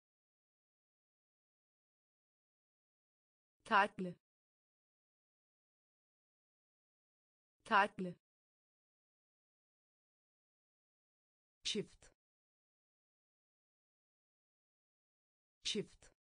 tatlı, tatlı, çift, çift,